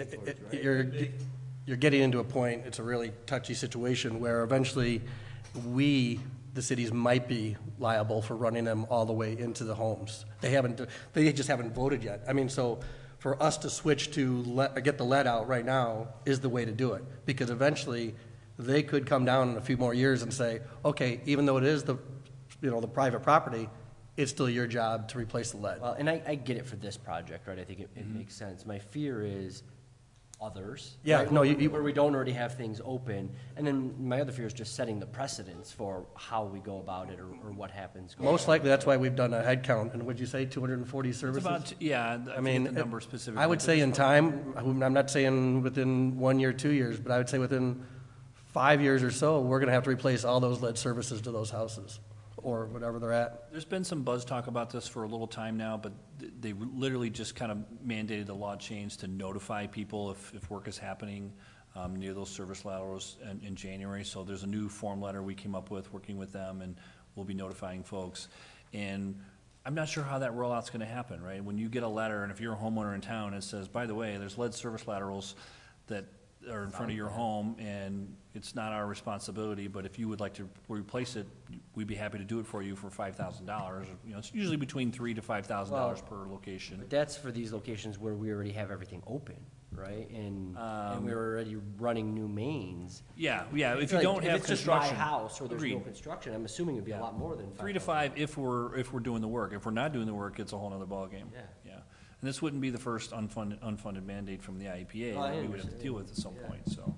[SPEAKER 13] You're getting into a point, it's a really touchy situation where eventually we, the cities, might be liable for running them all the way into the homes. They just haven't voted yet. I mean, so for us to switch to get the lead out right now is the way to do it. Because eventually, they could come down in a few more years and say, okay, even though it is the private property, it's still your job to replace the lead.
[SPEAKER 14] Well, and I get it for this project, right? I think it makes sense. My fear is others.
[SPEAKER 13] Yeah,
[SPEAKER 14] right?
[SPEAKER 13] no,
[SPEAKER 14] where we don't already have things open. And then my other fear is just setting the precedence for how we go about it or what happens.
[SPEAKER 13] Most likely, that's why we've done a head count. And would you say 240 services?
[SPEAKER 12] It's about, yeah, I mean, the number specifically.
[SPEAKER 13] I would say in time, I'm not saying within 1 year, 2 years, but I would say within 5 years or so, we're going to have to replace all those lead services to those houses or whatever they're at.
[SPEAKER 12] There's been some buzz talk about this for a little time now, but they literally just kind of mandated the law change to notify people if work is happening near those service laterals in January. So there's a new form letter we came up with, working with them, and we'll be notifying folks. And I'm not sure how that rollout's going to happen, right? When you get a letter, and if you're a homeowner in town, it says, by the way, there's lead service laterals that are in front of your home, and it's not our responsibility, but if you would like to replace it, we'd be happy to do it for you for $5,000. You know, it's usually between $3,000 to $5,000 per location.
[SPEAKER 14] But that's for these locations where we already have everything open, right? And we're already running new mains.
[SPEAKER 12] Yeah. If you don't have
[SPEAKER 14] if it's
[SPEAKER 12] construction,
[SPEAKER 14] just my house or there's
[SPEAKER 12] agreed.
[SPEAKER 14] No construction, I'm assuming it'd be a lot more than
[SPEAKER 12] 3 to 5 if we're doing the work. If we're not doing the work, it's a whole other ballgame.
[SPEAKER 14] Yeah.
[SPEAKER 12] And this wouldn't be the first unfunded mandate from the IEPA that we would have to deal with at some point. So.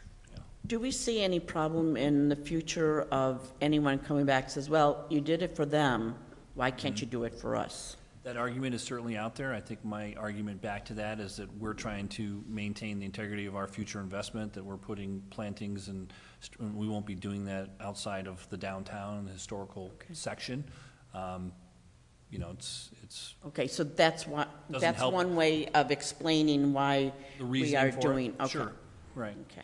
[SPEAKER 10] Do we see any problem in the future of anyone coming back and says, well, you did it for them, why can't you do it for us?
[SPEAKER 12] That argument is certainly out there. I think my argument back to that is that we're trying to maintain the integrity of our future investment, that we're putting plantings and we won't be doing that outside of the downtown, the historical section. You know, it's
[SPEAKER 10] okay. So that's
[SPEAKER 12] help.
[SPEAKER 10] one way of explaining why
[SPEAKER 12] the
[SPEAKER 10] we are
[SPEAKER 12] for
[SPEAKER 10] doing.
[SPEAKER 12] It.
[SPEAKER 10] Okay.
[SPEAKER 12] Sure, right.
[SPEAKER 10] Okay.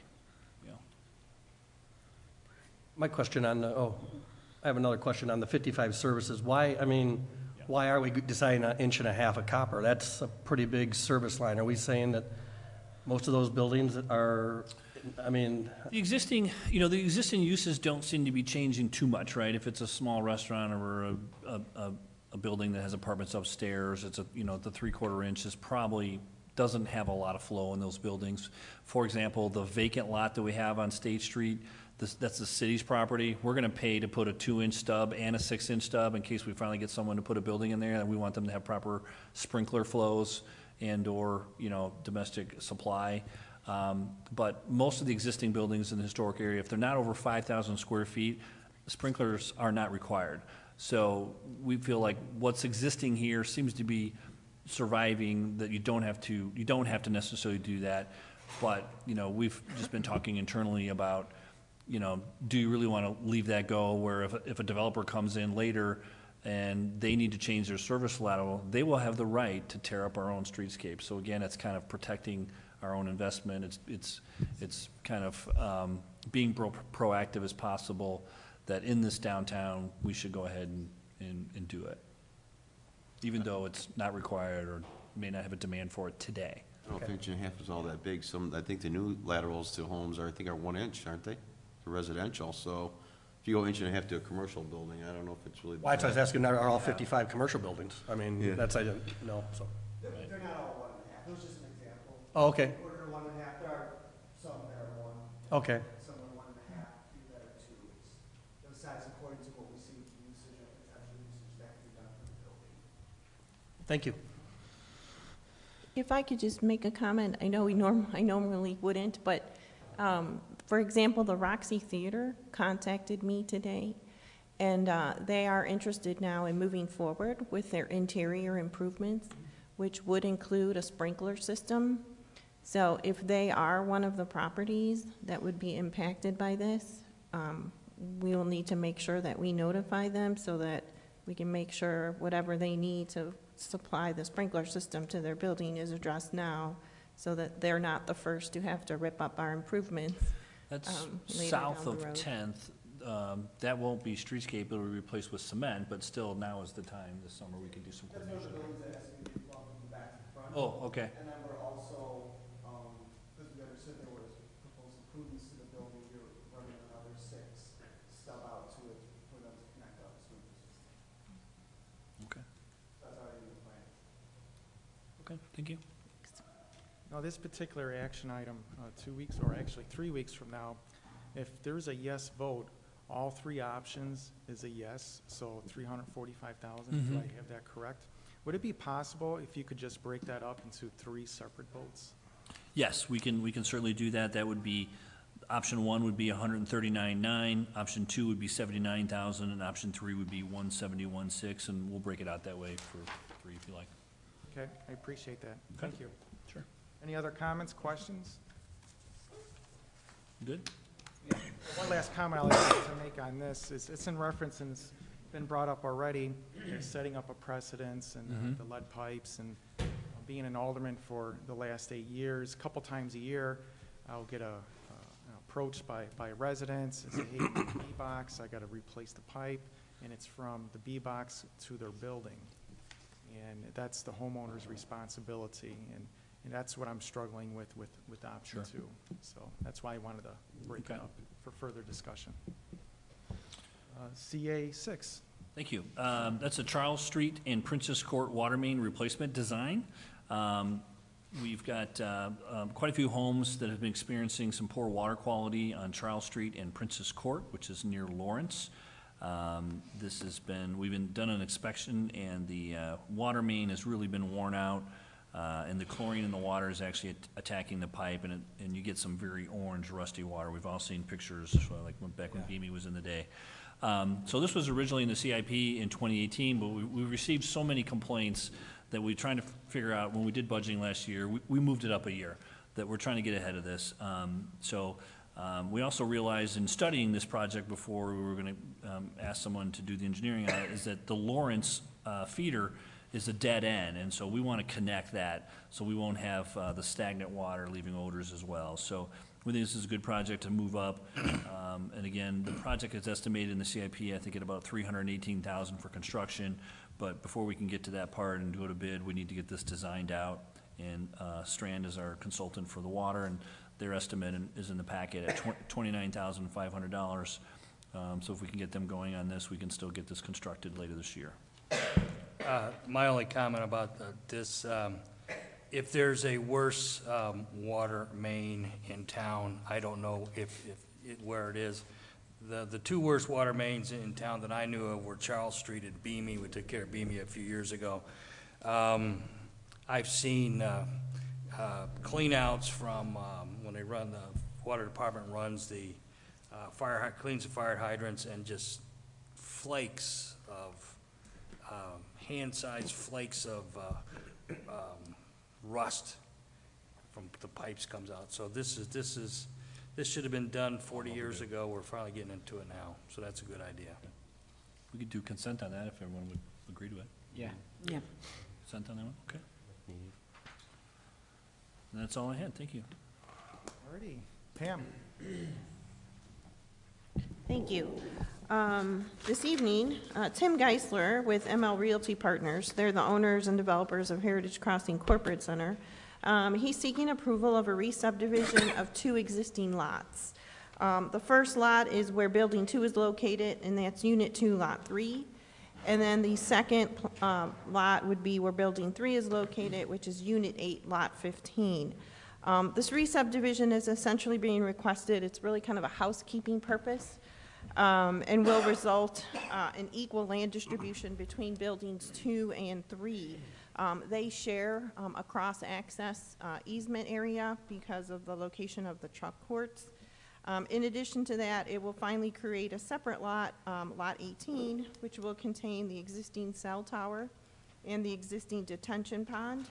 [SPEAKER 13] My question on I have another question on the 55 services. Why are we deciding an 1.5 inches of copper? That's a pretty big service line. Are we saying that most of those buildings are,
[SPEAKER 12] the existing uses don't seem to be changing too much, right? If it's a small restaurant or a building that has apartments upstairs, it's the 3/4 inch is probably doesn't have a lot of flow in those buildings. For example, the vacant lot that we have on State Street, that's the city's property. We're going to pay to put a 2-inch stub and a 6-inch stub in case we finally get someone to put a building in there, and we want them to have proper sprinkler flows and/or domestic supply. But most of the existing buildings in the historic area, if they're not over 5,000 square feet, sprinklers are not required. So we feel like what's existing here seems to be surviving, that you don't have to necessarily do that. But we've just been talking internally about, do you really want to leave that go, where if a developer comes in later and they need to change their service lateral, they will have the right to tear up our own streetscape. So again, it's kind of protecting our own investment. It's kind of being proactive as possible, that in this downtown, we should go ahead and do it, even though it's not required or may not have a demand for it today.
[SPEAKER 3] I don't think 1.5 inches is all that big. I think the new laterals to homes are 1 inch, aren't they? For residential. So if you go 1.5 inches to a commercial building, I don't know if it's really.
[SPEAKER 13] Well, that's what I was asking, are all 55 commercial buildings? I didn't know, so.
[SPEAKER 5] They're not all 1.5. It was just an example.
[SPEAKER 13] Oh, okay.
[SPEAKER 5] Order 1.5, there are some that are 1.
[SPEAKER 13] Okay.
[SPEAKER 5] Some are 1.5, few that are 2. It's the size according to what we see with the usage of potential usage that can be done for the building.
[SPEAKER 13] Thank you.
[SPEAKER 11] If I could just make a comment, I know I normally wouldn't, but for example, the Roxy Theater contacted me today, and they are interested now in moving forward with their interior improvements, which would include a sprinkler system. So if they are one of the properties that would be impacted by this, we will need to make sure that we notify them so that we can make sure whatever they need to supply the sprinkler system to their building is addressed now, so that they're not the first to have to rip up our improvements.
[SPEAKER 12] That's
[SPEAKER 11] later
[SPEAKER 12] south
[SPEAKER 11] down the
[SPEAKER 12] of
[SPEAKER 11] road.
[SPEAKER 12] 10th. That won't be streetscape, it'll be replaced with cement, but still, now is the time this summer we can do some coordination. Oh, okay.
[SPEAKER 5] And then we're also, because we understood there was proposed improvements to the building, we're running another 6 stub out to it for them to connect up to it.
[SPEAKER 12] Okay.
[SPEAKER 5] That's already in the plan.
[SPEAKER 12] Okay, thank you.
[SPEAKER 2] Now, this particular action item, 2 weeks, or actually 3 weeks from now, if there's a yes vote, all 3 options is a yes, so 345,000, do I have that correct? Would it be possible if you could just break that up into 3 separate votes?
[SPEAKER 12] Yes, we can certainly do that. That would be, option 1 would be 139.9, option 2 would be 79,000, and option 3 would be 171.6, and we'll break it out that way for 3 if you like.
[SPEAKER 2] Okay, I appreciate that.
[SPEAKER 12] Okay.
[SPEAKER 2] Thank you.
[SPEAKER 12] Sure.
[SPEAKER 2] Any other comments, questions?
[SPEAKER 12] Good?
[SPEAKER 2] One last comment I'd like to make on this is, it's in reference, and it's been brought up already, setting up a precedence and the lead pipes, and being an alderman for the last 8 years, a couple times a year, I'll get approached by residents and say, hey, B-box, I gotta replace the pipe, and it's from the B-box to their building. And that's the homeowner's responsibility, and that's what I'm struggling with option 2. So that's why I wanted to break it up for further discussion. CA 6.
[SPEAKER 12] Thank you. That's a Charles Street and Princess Court water main replacement design. We've got quite a few homes that have been experiencing some poor water quality on Charles Street and Princess Court, which is near Lawrence. We've done an inspection, and the water main has really been worn out, and the chlorine in the water is actually attacking the pipe, and you get some very orange, rusty water. We've all seen pictures, like back when Beamy was in the day. So this was originally in the CIP in 2018, but we received so many complaints that we're trying to figure out, when we did budgeting last year, we moved it up a year, that we're trying to get ahead of this. We also realized in studying this project before we were going to ask someone to do the engineering on it, is that the Lawrence feeder is a dead end, and so we want to connect that so we won't have the stagnant water leaving odors as well. So we think this is a good project to move up. And again, the project is estimated in the CIP, I think, at about $318,000 for construction. But before we can get to that part and go to bid, we need to get this designed out. And Strand is our consultant for the water, and their estimate is in the packet at $29,500. So if we can get them going on this, we can still get this constructed later this year.
[SPEAKER 16] My only comment about this, if there's a worse water main in town, I don't know where it is. The 2 worst water mains in town that I knew of were Charles Street and Beamy. We took care of Beamy a few years ago. I've seen cleanouts from when they run, the water department runs the cleans the fire hydrants, and just flakes of hand-sized flakes of rust from the pipes comes out. So this should have been done 40 years ago. We're finally getting into it now, so that's a good idea.
[SPEAKER 12] We could do consent on that if everyone would agree to it.
[SPEAKER 15] Yeah.
[SPEAKER 10] Yeah.
[SPEAKER 12] Consent on that one? Okay. And that's all I had. Thank you.
[SPEAKER 2] Alrighty. Pam.
[SPEAKER 11] Thank you. This evening, Tim Geisler with ML Realty Partners, they're the owners and developers of Heritage Crossing Corporate Center. He's seeking approval of a re-subdivision of 2 existing lots. The first lot is where Building 2 is located, and that's Unit 2, Lot 3. And then the second lot would be where Building 3 is located, which is Unit 8, Lot 15. This re-subdivision is essentially being requested. It's really kind of a housekeeping purpose, and will result in equal land distribution between Buildings 2 and 3. They share a cross-access easement area because of the location of the truck courts. In addition to that, it will finally create a separate lot, Lot 18, which will contain the existing cell tower and the existing detention pond.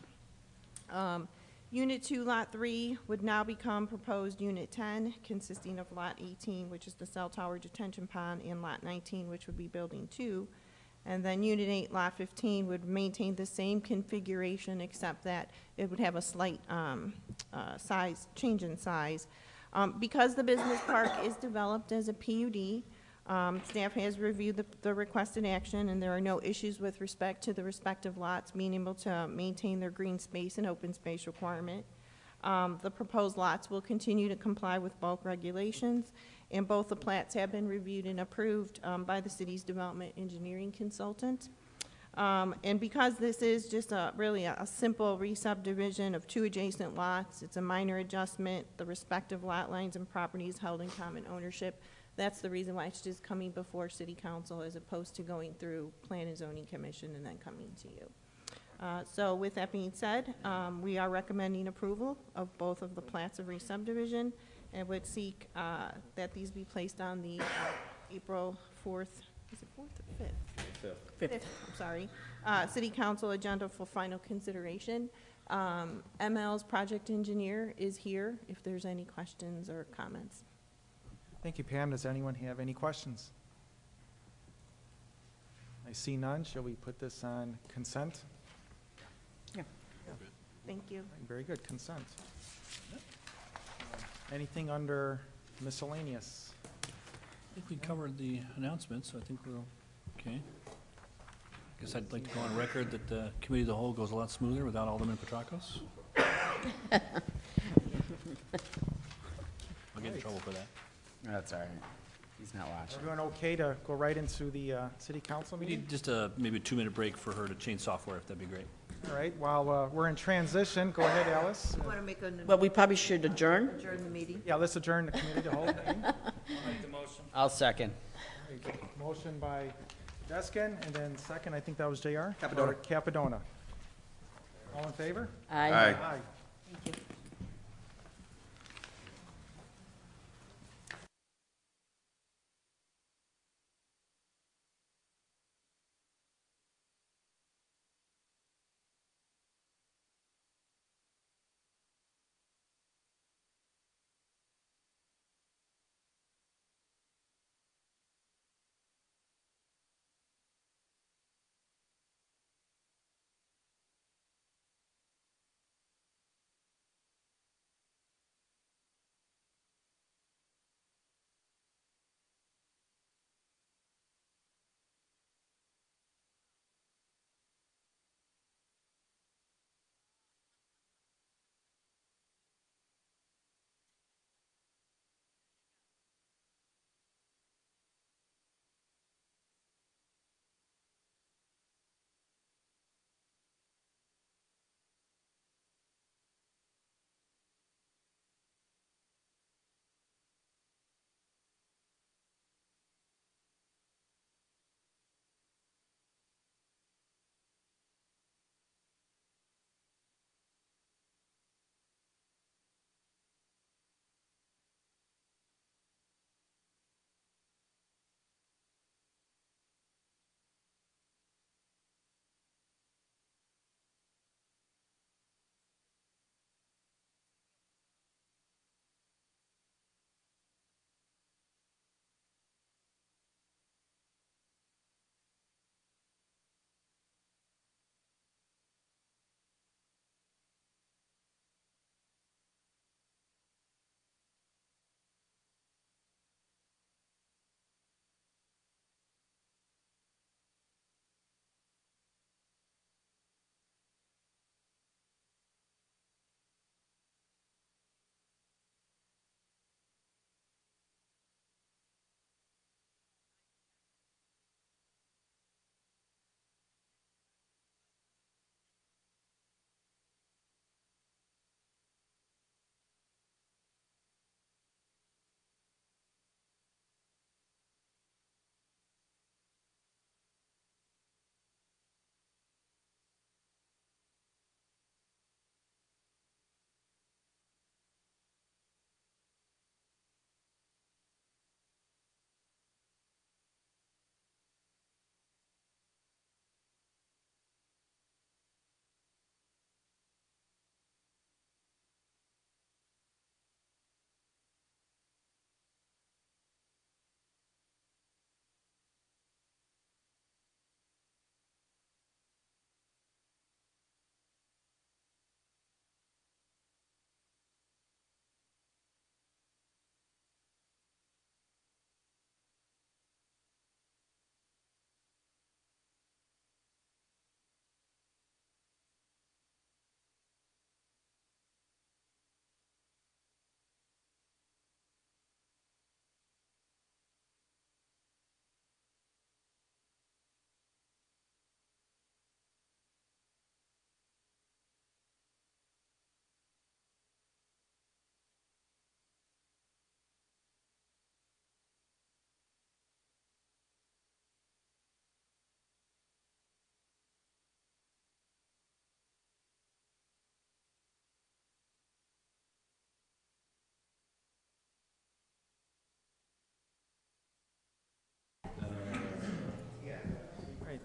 [SPEAKER 11] Unit 2, Lot 3 would now become proposed Unit 10, consisting of Lot 18, which is the cell tower detention pond, and Lot 19, which would be Building 2. And then Unit 8, Lot 15 would maintain the same configuration, except that it would have a slight change in size. Because the business park is developed as a PUD, staff has reviewed the requested action, and there are no issues with respect to the respective lots being able to maintain their green space and open space requirement. The proposed lots will continue to comply with bulk regulations, and both the plats have been reviewed and approved by the city's development engineering consultant. And because this is just really a simple re-subdivision of 2 adjacent lots, it's a minor adjustment, the respective lot lines and properties held in common ownership. That's the reason why it's just coming before City Council as opposed to going through Plan and Zoning Commission and then coming to you. So with that being said, we are recommending approval of both of the plats of re-subdivision and would seek that these be placed on the April 4th, is it 4th or 5th? 5th, I'm sorry, City Council agenda for final consideration. ML's project engineer is here if there's any questions or comments.
[SPEAKER 2] Thank you, Pam. Does anyone have any questions? I see none. Shall we put this on consent?
[SPEAKER 10] Yeah.
[SPEAKER 11] Thank you.
[SPEAKER 2] Very good, consent. Anything under miscellaneous?
[SPEAKER 12] I think we covered the announcements, so I think we're okay. I guess I'd like to go on record that the committee of the whole goes a lot smoother without Alderman Petrakos. I'll get in trouble for that.
[SPEAKER 15] That's all right. He's not watching.
[SPEAKER 2] Everyone okay to go right into the city council
[SPEAKER 12] We
[SPEAKER 2] meeting?
[SPEAKER 12] need just maybe a 2-minute break for her to change software, if that'd be great.
[SPEAKER 2] All right, while we're in transition, go ahead, Alice.
[SPEAKER 4] You want to make a
[SPEAKER 10] Well, we probably should adjourn.
[SPEAKER 4] adjourn the meeting?
[SPEAKER 2] Yeah, let's adjourn the committee to hold meeting.
[SPEAKER 15] I'll second.
[SPEAKER 2] Motion by Deskin, and then second, I think that was JR?
[SPEAKER 7] Capadona.
[SPEAKER 2] Or Capadona. All in favor?
[SPEAKER 10] Aye.
[SPEAKER 6] Aye.
[SPEAKER 2] Aye.
[SPEAKER 4] Thank you.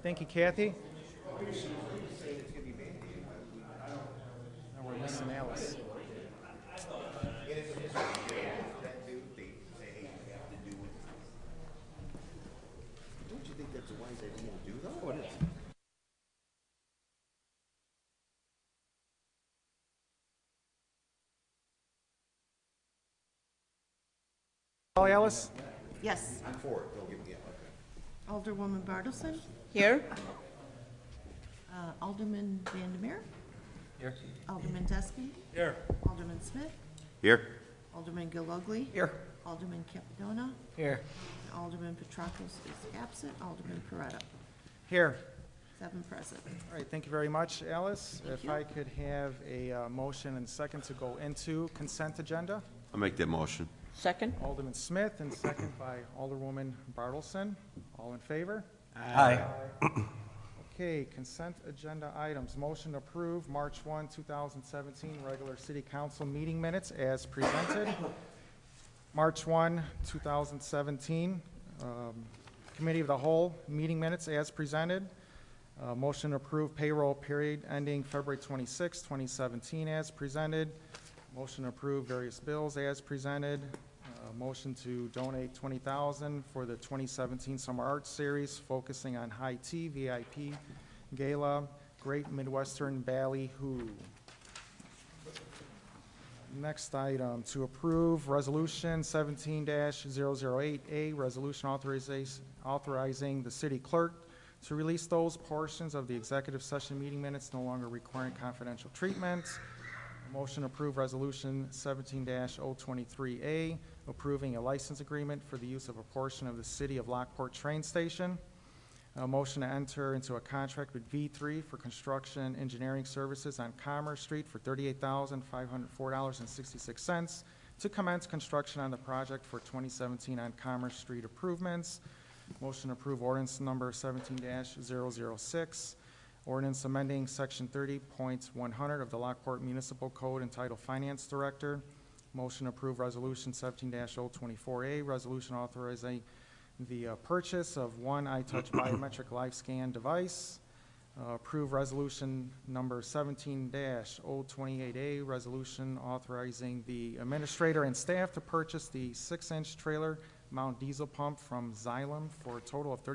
[SPEAKER 2] Thank you, Kathy. Now we're missing Alice.
[SPEAKER 3] Don't you think that's a wise idea to do, though? It is.
[SPEAKER 2] Alice?
[SPEAKER 4] Yes.
[SPEAKER 3] I'm for it. Don't give me a...
[SPEAKER 4] Alderwoman Bartleson?
[SPEAKER 10] Here?
[SPEAKER 4] Alderman Vandermeer?
[SPEAKER 13] Here.
[SPEAKER 4] Alderman Desky?
[SPEAKER 16] Here.
[SPEAKER 4] Alderman Smith?
[SPEAKER 3] Here.
[SPEAKER 4] Alderman Gillogly?
[SPEAKER 13] Here.
[SPEAKER 4] Alderman Capadona?
[SPEAKER 15] Here.
[SPEAKER 4] Alderman Petrakos is absent. Alderman Corretto.
[SPEAKER 2] Here.
[SPEAKER 4] 7 present.
[SPEAKER 2] All right, thank you very much, Alice.
[SPEAKER 4] Thank
[SPEAKER 2] If
[SPEAKER 4] you.
[SPEAKER 2] I could have a motion and second to go into consent agenda.
[SPEAKER 3] I'll make that motion.
[SPEAKER 10] Second?
[SPEAKER 2] Alderman Smith and second by Alderwoman Bartleson. All in favor?
[SPEAKER 13] Aye.
[SPEAKER 2] Okay, consent agenda items. Motion to approve March 1, 2017 regular city council meeting minutes as presented. March 1, 2017, committee of the whole meeting minutes as presented. Motion to approve payroll period ending February 26, 2017 as presented. Motion to approve various bills as presented. Motion to donate $20,000 for the 2017 Summer Arts Series focusing on high tea, VIP, gala, Great Midwestern Ballyhoo. Next item, to approve Resolution 17-008A, resolution authorizing the city clerk to release those portions of the executive session meeting minutes no longer requiring confidential treatment. Motion to approve Resolution 17-023A, approving a license agreement for the use of a portion of the City of Lockport train station. Motion to enter into a contract with V3 for construction engineering services on Commerce Street for $38,504.66 to commence construction on the project for 2017 on Commerce Street improvements. Motion to approve ordinance number 17-006. Ordinance amending Section 30.100 of the Lockport Municipal Code entitled Finance Director. Motion to approve Resolution 17-024A, resolution authorizing the purchase of one iTouch biometric live scan device. Approve Resolution number 17-028A, resolution authorizing the administrator and staff to purchase the 6-inch trailer mount diesel pump from Xylem for a total of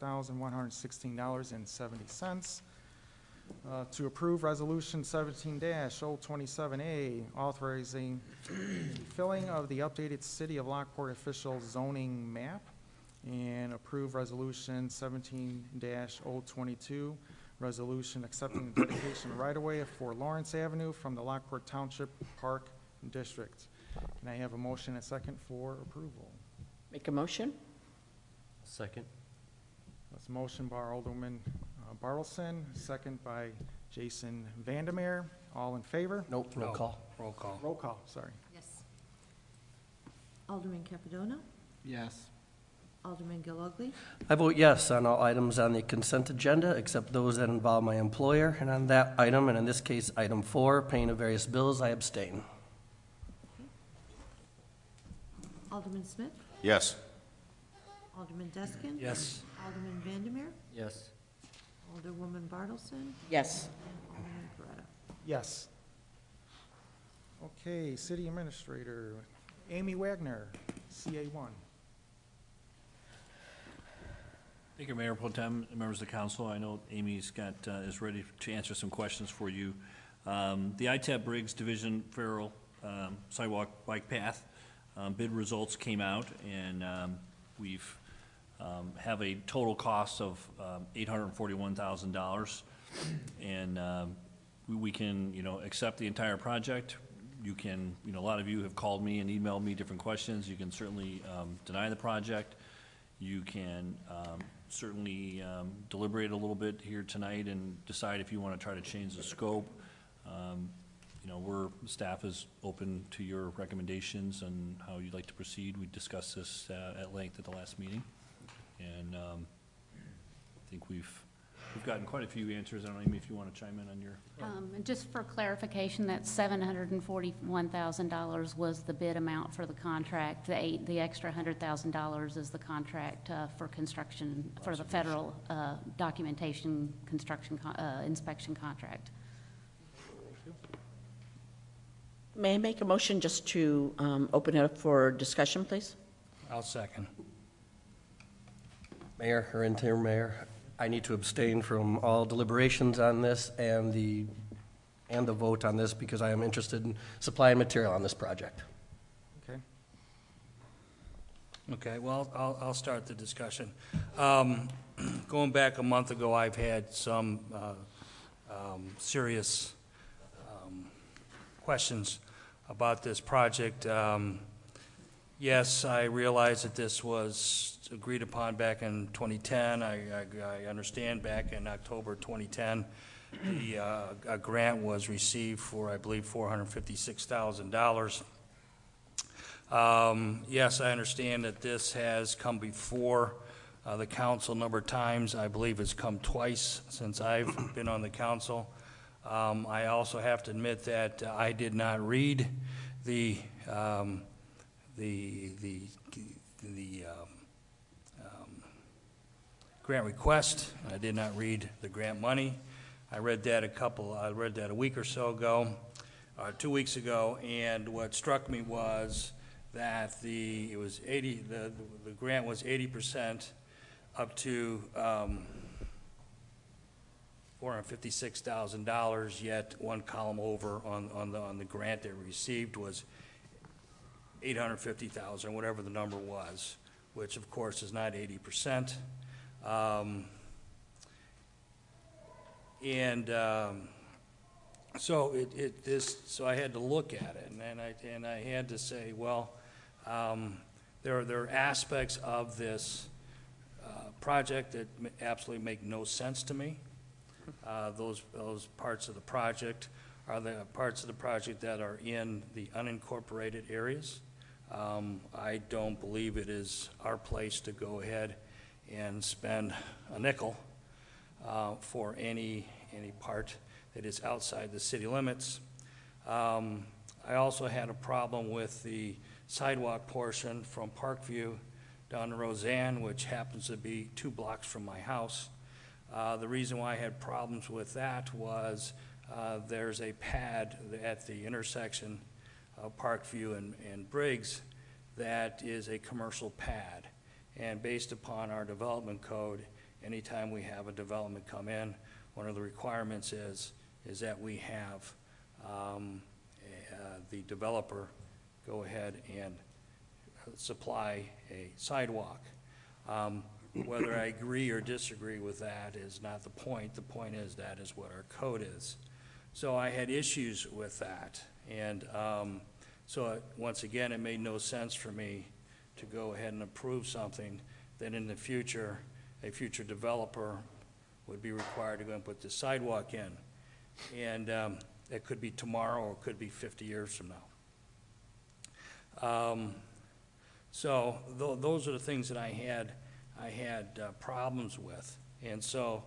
[SPEAKER 2] $35,116.70. To approve Resolution 17-027A, authorizing filling of the updated City of Lockport official zoning map, and approve Resolution 17-022, resolution accepting the dedication right-of-way for Lawrence Avenue from the Lockport Township Park District. Can I have a motion and a second for approval?
[SPEAKER 10] Make a motion?
[SPEAKER 14] Second.
[SPEAKER 2] That's a motion by Alderman Bartleson, second by Jason Vandermeer. All in favor?
[SPEAKER 13] Nope, roll call.
[SPEAKER 16] Roll call.
[SPEAKER 2] Roll call, sorry.
[SPEAKER 4] Yes. Alderman Capadona?
[SPEAKER 15] Yes.
[SPEAKER 4] Alderman Gillogly?
[SPEAKER 13] I vote yes on all items on the consent agenda, except those that involve my employer. And on that item, and in this case, item 4, paying of various bills, I abstain.
[SPEAKER 4] Alderman Smith?
[SPEAKER 3] Yes.
[SPEAKER 4] Alderman Deskin?
[SPEAKER 16] Yes.
[SPEAKER 4] Alderman Vandermeer?
[SPEAKER 14] Yes.
[SPEAKER 4] Alderwoman Bartleson?
[SPEAKER 10] Yes.
[SPEAKER 4] Alderman Corretto.
[SPEAKER 2] Yes. Okay, City Administrator, Amy Wagner, CA1.
[SPEAKER 12] Thank you, Mayor Pro Tem, members of the council. I know Amy's is ready to answer some questions for you. The ITAP Briggs Division Farrell Sidewalk Bike Path bid results came out, and we've have a total cost of $841,000, and we can, accept the entire project. You can, a lot of you have called me and emailed me different questions. You can certainly deny the project. You can certainly deliberate a little bit here tonight and decide if you want to try to change the scope. Staff is open to your recommendations and how you'd like to proceed. We discussed this at length at the last meeting, and I think we've We've gotten quite a few answers. I don't know, Amy, if you want to chime in on your.
[SPEAKER 17] And just for clarification, that $741,000 was the bid amount for the contract. The extra $100,000 is the contract for construction, for the federal documentation construction inspection contract.
[SPEAKER 10] May I make a motion just to open it up for discussion, please?
[SPEAKER 16] I'll second.
[SPEAKER 13] Mayor, or interim mayor, I need to abstain from all deliberations on this and the vote on this because I am interested in supplying material on this project.
[SPEAKER 2] Okay.
[SPEAKER 16] Okay, well, I'll start the discussion. Going back a month ago, I've had some serious questions about this project. Yes, I realize that this was agreed upon back in 2010. I understand back in October 2010, a grant was received for, I believe, $456,000. Yes, I understand that this has come before the council a number of times. I believe it's come twice since I've been on the council. I also have to admit that I did not read the grant request. I did not read the grant money. I read that a week or so ago, 2 weeks ago, and what struck me was that the grant was 80% up to $456,000, yet one column over on the grant they received was $850,000, whatever the number was, which of course is not 80%. So so I had to look at it, and I had to say, well, there are aspects of this project that absolutely make no sense to me. Those parts of the project are the parts of the project that are in the unincorporated areas. I don't believe it is our place to go ahead and spend a nickel for any part that is outside the city limits. I also had a problem with the sidewalk portion from Parkview down to Roseanne, which happens to be 2 blocks from my house. The reason why I had problems with that was there's a pad at the intersection of Parkview and Briggs that is a commercial pad. And based upon our development code, anytime we have a development come in, one of the requirements is that we have the developer go ahead and supply a sidewalk. Whether I agree or disagree with that is not the point. The point is that is what our code is. So I had issues with that. And once again, it made no sense for me to go ahead and approve something that in the future, a future developer would be required to go and put the sidewalk in. And it could be tomorrow or it could be 50 years from now. So those are the things that I had problems with. And so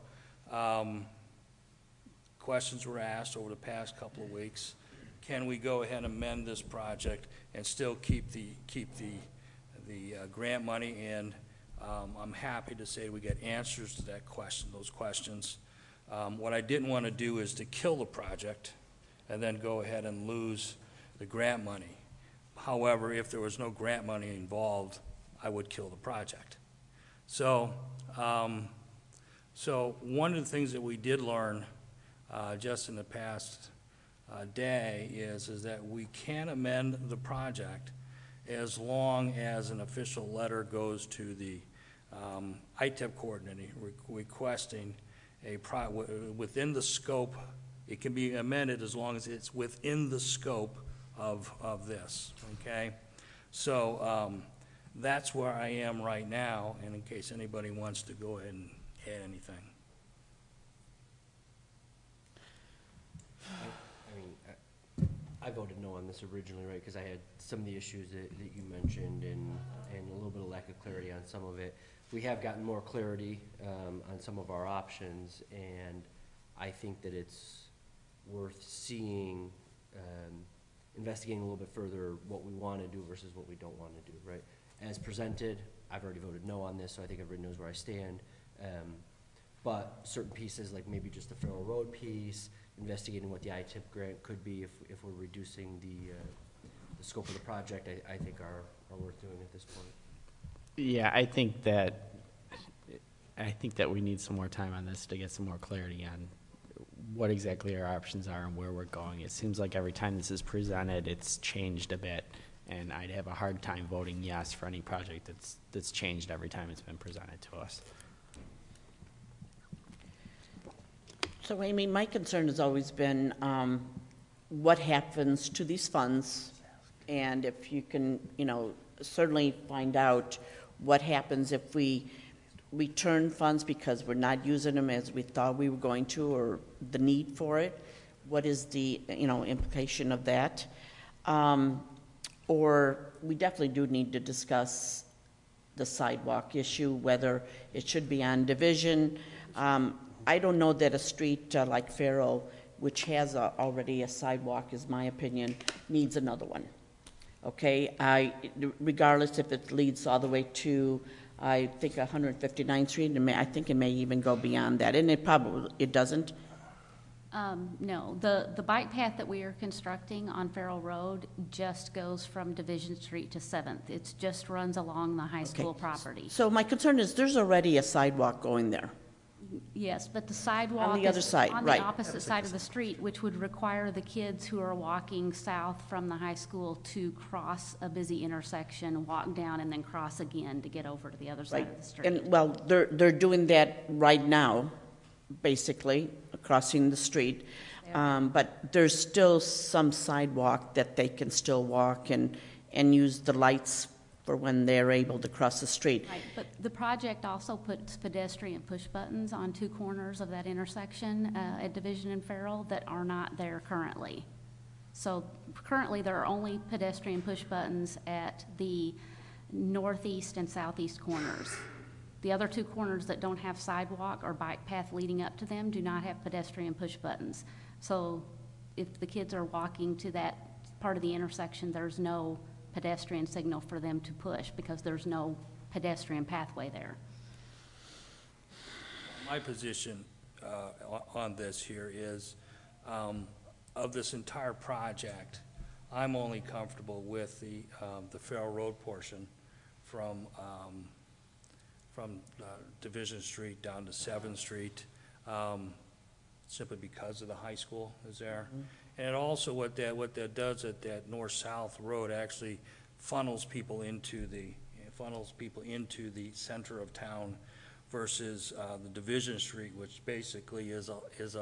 [SPEAKER 16] questions were asked over the past couple of weeks. Can we go ahead and amend this project and still keep the grant money? And I'm happy to say we get answers to those questions. What I didn't want to do is to kill the project and then go ahead and lose the grant money. However, if there was no grant money involved, I would kill the project. So one of the things that we did learn just in the past day is that we can amend the project as long as an official letter goes to the ITEP coordinator requesting within the scope. It can be amended as long as it's within the scope of this, okay? So that's where I am right now, and in case anybody wants to go ahead and add anything.
[SPEAKER 14] I voted no on this originally, right, because I had some of the issues that you mentioned and a little bit of lack of clarity on some of it. We have gotten more clarity on some of our options, and I think that it's worth seeing, investigating a little bit further what we want to do versus what we don't want to do, right? As presented, I've already voted no on this, so I think everybody knows where I stand. But certain pieces, like maybe just the Farrell Road piece, investigating what the ITIP grant could be if we're reducing the scope of the project, I think are worth doing at this point.
[SPEAKER 15] Yeah, I think that we need some more time on this to get some more clarity on what exactly our options are and where we're going. It seems like every time this is presented, it's changed a bit, and I'd have a hard time voting yes for any project that's changed every time it's been presented to us.
[SPEAKER 10] So Amy, my concern has always been what happens to these funds, and if you can, certainly find out what happens if we return funds because we're not using them as we thought we were going to, or the need for it. What is the, implication of that? Or we definitely do need to discuss the sidewalk issue, whether it should be on Division. I don't know that a street like Farrell, which has already a sidewalk, is my opinion, needs another one. Okay, regardless if it leads all the way to, I think 159th Street, and I think it may even go beyond that, and it doesn't.
[SPEAKER 17] No, the bike path that we are constructing on Farrell Road just goes from Division Street to 7th. It just runs along the high school property.
[SPEAKER 10] So my concern is there's already a sidewalk going there.
[SPEAKER 17] Yes, but the sidewalk
[SPEAKER 10] on the other side,
[SPEAKER 17] on
[SPEAKER 10] right.
[SPEAKER 17] the opposite side of the street, which would require the kids who are walking south from the high school to cross a busy intersection, walk down, and then cross again to get over to the other side of the street.
[SPEAKER 10] And well, they're doing that right now, basically crossing the street, but there's still some sidewalk that they can still walk and use the lights for when they're able to cross the street.
[SPEAKER 17] Right, but the project also puts pedestrian push buttons on 2 corners of that intersection at Division and Farrell that are not there currently. So currently there are only pedestrian push buttons at the northeast and southeast corners. The other 2 corners that don't have sidewalk or bike path leading up to them do not have pedestrian push buttons. So if the kids are walking to that part of the intersection, there's no pedestrian signal for them to push because there's no pedestrian pathway there.
[SPEAKER 16] My position on this here is, of this entire project, I'm only comfortable with the Farrell Road portion from Division Street down to 7th Street, simply because of the high school is there. Mm-hmm. And also what that does at that north-south road actually funnels people into the center of town versus the Division Street, which basically is a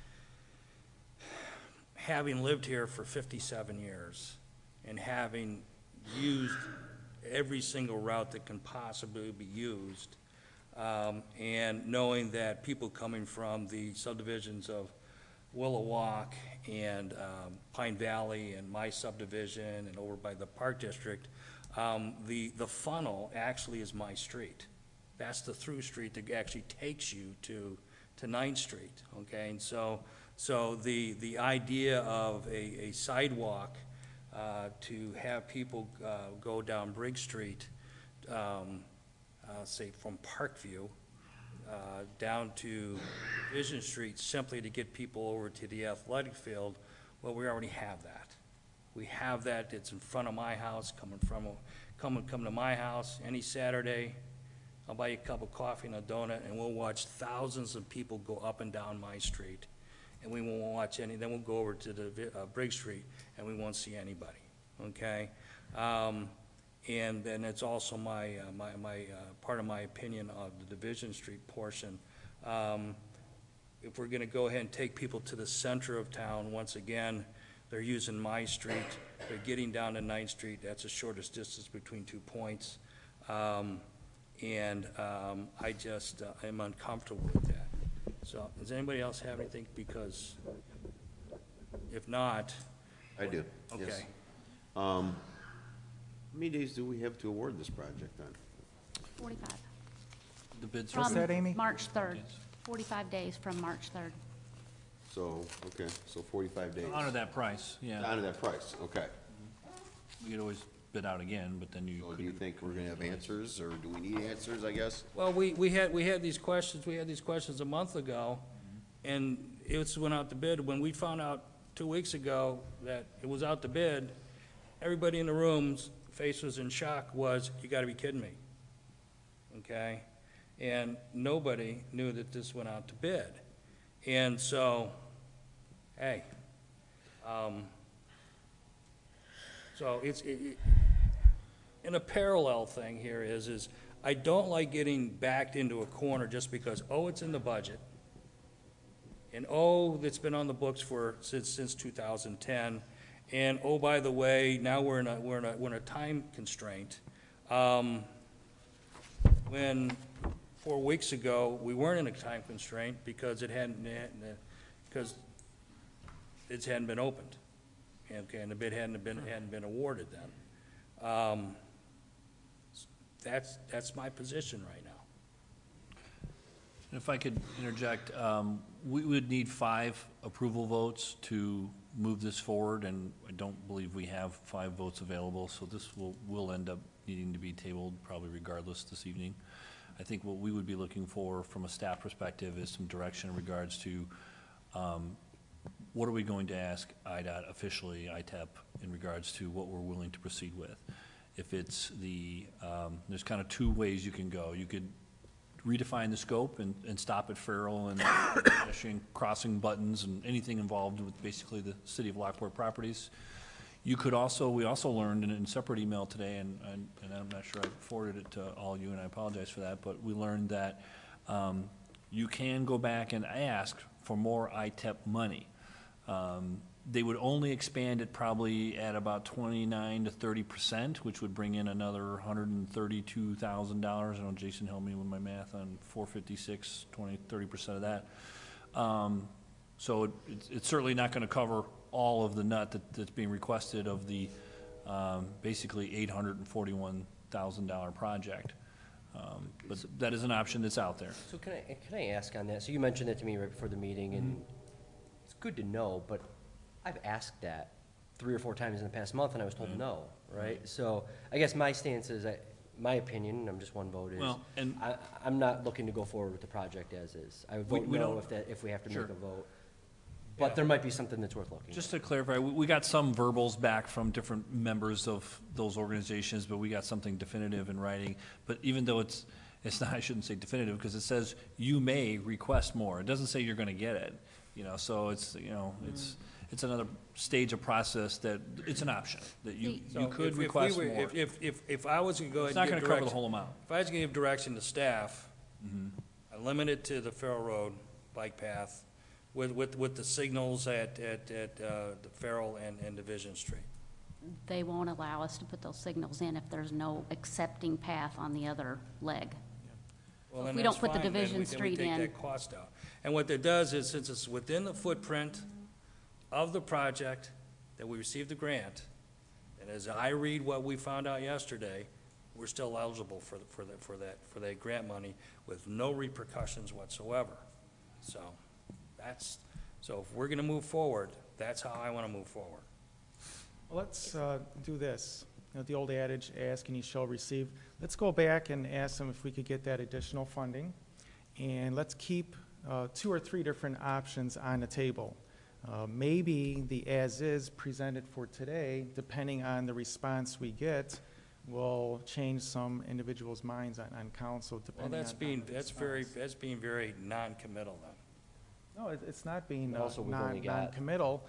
[SPEAKER 16] having lived here for 57 years and having used every single route that can possibly be used, and knowing that people coming from the subdivisions of Willow Walk and Pine Valley and my subdivision and over by the Park District, the funnel actually is my street. That's the through street that actually takes you to 9th Street, okay? And so the idea of a sidewalk to have people go down Briggs Street, say from Parkview, down to Division Street simply to get people over to the athletic field, well, we already have that. We have that. It's in front of my house, come to my house any Saturday. I'll buy you a cup of coffee and a donut, and we'll watch thousands of people go up and down my street. And we won't watch any, then we'll go over to the Briggs Street, and we won't see anybody, okay? And then it's also my part of my opinion of the Division Street portion. If we're going to go ahead and take people to the center of town, once again, they're using my street. They're getting down to 9th Street. That's the shortest distance between 2 points. I just am uncomfortable with that. So does anybody else have anything? Because if not,
[SPEAKER 3] I do, yes.
[SPEAKER 16] Okay.
[SPEAKER 3] How many days do we have to award this project then?
[SPEAKER 17] 45.
[SPEAKER 12] The bids
[SPEAKER 17] From
[SPEAKER 2] What's that, Amy?
[SPEAKER 17] March 3rd. 45 days from March 3rd.
[SPEAKER 3] So, okay, so 45 days.
[SPEAKER 12] honor that price, yeah.
[SPEAKER 3] Honor that price, okay.
[SPEAKER 12] We could always bid out again, but then you
[SPEAKER 3] So do you think we're gonna have answers, or do we need answers, I guess?
[SPEAKER 16] Well, we had these questions a month ago, and it went out to bid. When we found out 2 weeks ago that it was out to bid, everybody in the room's face was in shock, you gotta be kidding me. Okay? And nobody knew that this went out to bid. And so, hey, so and a parallel thing here is I don't like getting backed into a corner just because, it's in the budget. And it's been on the books since 2010. And by the way, now we're in a time constraint. When 4 weeks ago, we weren't in a time constraint because it hadn't been opened. Okay, and the bid hadn't been awarded then. That's my position right now.
[SPEAKER 12] If I could interject, we would need 5 approval votes to move this forward, and I don't believe we have 5 votes available, so this will end up needing to be tabled probably regardless this evening. I think what we would be looking for from a staff perspective is some direction in regards to what are we going to ask IDOT officially, ITEP, in regards to what we're willing to proceed with. If it's there's kind of 2 ways you can go. You could redefine the scope and stop at Farrell and pedestrian crossing buttons and anything involved with basically the city of Lockport properties. You could we also learned in a separate email today, and I'm not sure I forwarded it to all you, and I apologize for that, but we learned that you can go back and ask for more ITEP money. They would only expand it probably at about 29 to 30%, which would bring in another $132,000. I know Jason helped me with my math on 456, 30% of that. So it's certainly not going to cover all of the nut that's being requested of the basically $841,000 project. But that is an option that's out there.
[SPEAKER 14] So can I ask on that? So you mentioned that to me right before the meeting, and it's good to know, but I've asked that 3 or 4 times in the past month, and I was told no, right? So I guess my stance is, my opinion, I'm just one vote, is I'm not looking to go forward with the project as is. I would vote no if we have to make a vote. But there might be something that's worth looking at.
[SPEAKER 12] Just to clarify, we got some verbals back from different members of those organizations, but we got something definitive in writing. But even though it's not, I shouldn't say definitive, because it says you may request more. It doesn't say you're going to get it. So it's it's another stage of process that it's an option that you could request more.
[SPEAKER 16] If I was going to go ahead and give direction,
[SPEAKER 12] it's not going to cover the whole amount.
[SPEAKER 16] If I was going to give direction to staff, I limit it to the Farrell Road bike path with the signals at the Farrell and Division Street.
[SPEAKER 17] They won't allow us to put those signals in if there's no accepting path on the other leg.
[SPEAKER 16] Well,
[SPEAKER 17] If we don't put the Division Street
[SPEAKER 16] then we
[SPEAKER 17] in.
[SPEAKER 16] take that cost out. And what that does is, since it's within the footprint of the project that we received the grant, and as I read what we found out yesterday, we're still eligible for that grant money with no repercussions whatsoever. So if we're gonna move forward, that's how I wanna move forward.
[SPEAKER 2] Well, let's do this. The old adage, ask and you shall receive. Let's go back and ask them if we could get that additional funding. And let's keep 2 or 3 different options on the table. Maybe the as-is presented for today, depending on the response we get, will change some individuals' minds on council, depending
[SPEAKER 16] Well,
[SPEAKER 2] on
[SPEAKER 16] that's being very non-committal then.
[SPEAKER 2] No, it's not being
[SPEAKER 14] Also, we've only got
[SPEAKER 2] non-committal.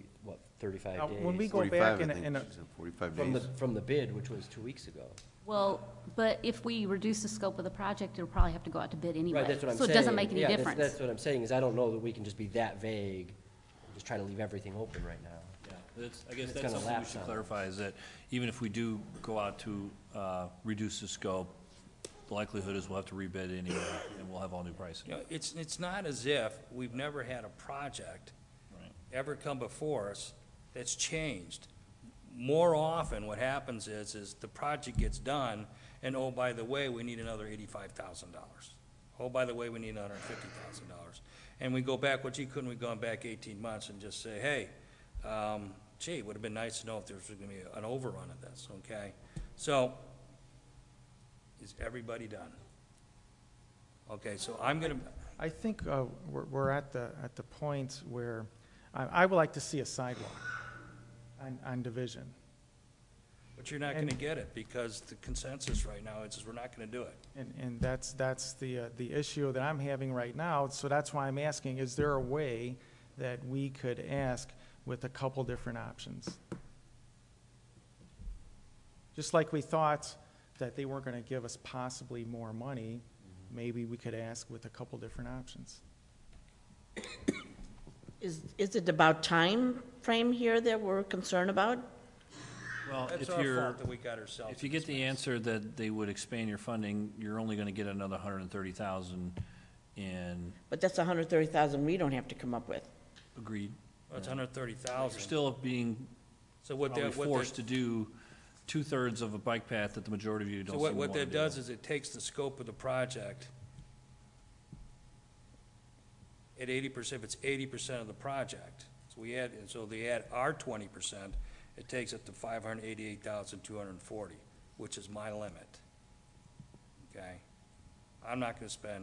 [SPEAKER 14] 35 days?
[SPEAKER 2] When we go back in a
[SPEAKER 3] 45 days.
[SPEAKER 14] From the bid, which was 2 weeks ago.
[SPEAKER 17] Well, but if we reduce the scope of the project, it'll probably have to go out to bid anyway.
[SPEAKER 14] Right, that's what I'm
[SPEAKER 17] So
[SPEAKER 14] saying.
[SPEAKER 17] it doesn't make any
[SPEAKER 14] Yeah,
[SPEAKER 17] difference.
[SPEAKER 14] That's what I'm saying, is I don't know that we can just be that vague, and just try to leave everything open right now.
[SPEAKER 12] I guess
[SPEAKER 14] It's
[SPEAKER 12] that's
[SPEAKER 14] gonna
[SPEAKER 12] something we
[SPEAKER 14] lapse
[SPEAKER 12] should
[SPEAKER 14] on
[SPEAKER 12] clarify, is that even if we do go out to reduce the scope, the likelihood is we'll have to rebid anyway, and we'll have all new pricing.
[SPEAKER 16] It's not as if we've never had a project ever come before us that's changed. More often, what happens is the project gets done, and oh, by the way, we need another $85,000. Oh, by the way, we need another $50,000. And we go back, well, gee, couldn't we go back 18 months and just say, hey, gee, it would have been nice to know if there was going to be an overrun of this, okay? So, is everybody done? Okay, so I'm going to,
[SPEAKER 2] I think we're at the point where I would like to see a sidewalk on Division.
[SPEAKER 16] but you're not going to get it, because the consensus right now is we're not going to do it.
[SPEAKER 2] And that's the issue that I'm having right now. So that's why I'm asking, is there a way that we could ask with a couple different options? Just like we thought that they weren't going to give us possibly more money, maybe we could ask with a couple different options.
[SPEAKER 10] Is it about time frame here that we're concerned about?
[SPEAKER 12] Well,
[SPEAKER 16] That's
[SPEAKER 12] if
[SPEAKER 16] our
[SPEAKER 12] you're,
[SPEAKER 16] fault that we got ourselves.
[SPEAKER 12] if you get the answer that they would expand your funding, you're only gonna get another 130,000 and
[SPEAKER 10] But that's 130,000 we don't have to come up with.
[SPEAKER 12] agreed.
[SPEAKER 16] That's
[SPEAKER 12] You're
[SPEAKER 16] 130,000.
[SPEAKER 12] still being
[SPEAKER 16] So what
[SPEAKER 12] probably
[SPEAKER 16] that, what
[SPEAKER 12] forced
[SPEAKER 16] that,
[SPEAKER 12] to do 2/3 of a bike path that the majority of you don't
[SPEAKER 16] so
[SPEAKER 12] seem to
[SPEAKER 16] what
[SPEAKER 12] wanna
[SPEAKER 16] that
[SPEAKER 12] do.
[SPEAKER 16] does is it takes the scope of the project at 80%, if it's 80% of the project. So we add, and so they add our 20%, it takes it to 588,240, which is my limit. Okay? I'm not gonna spend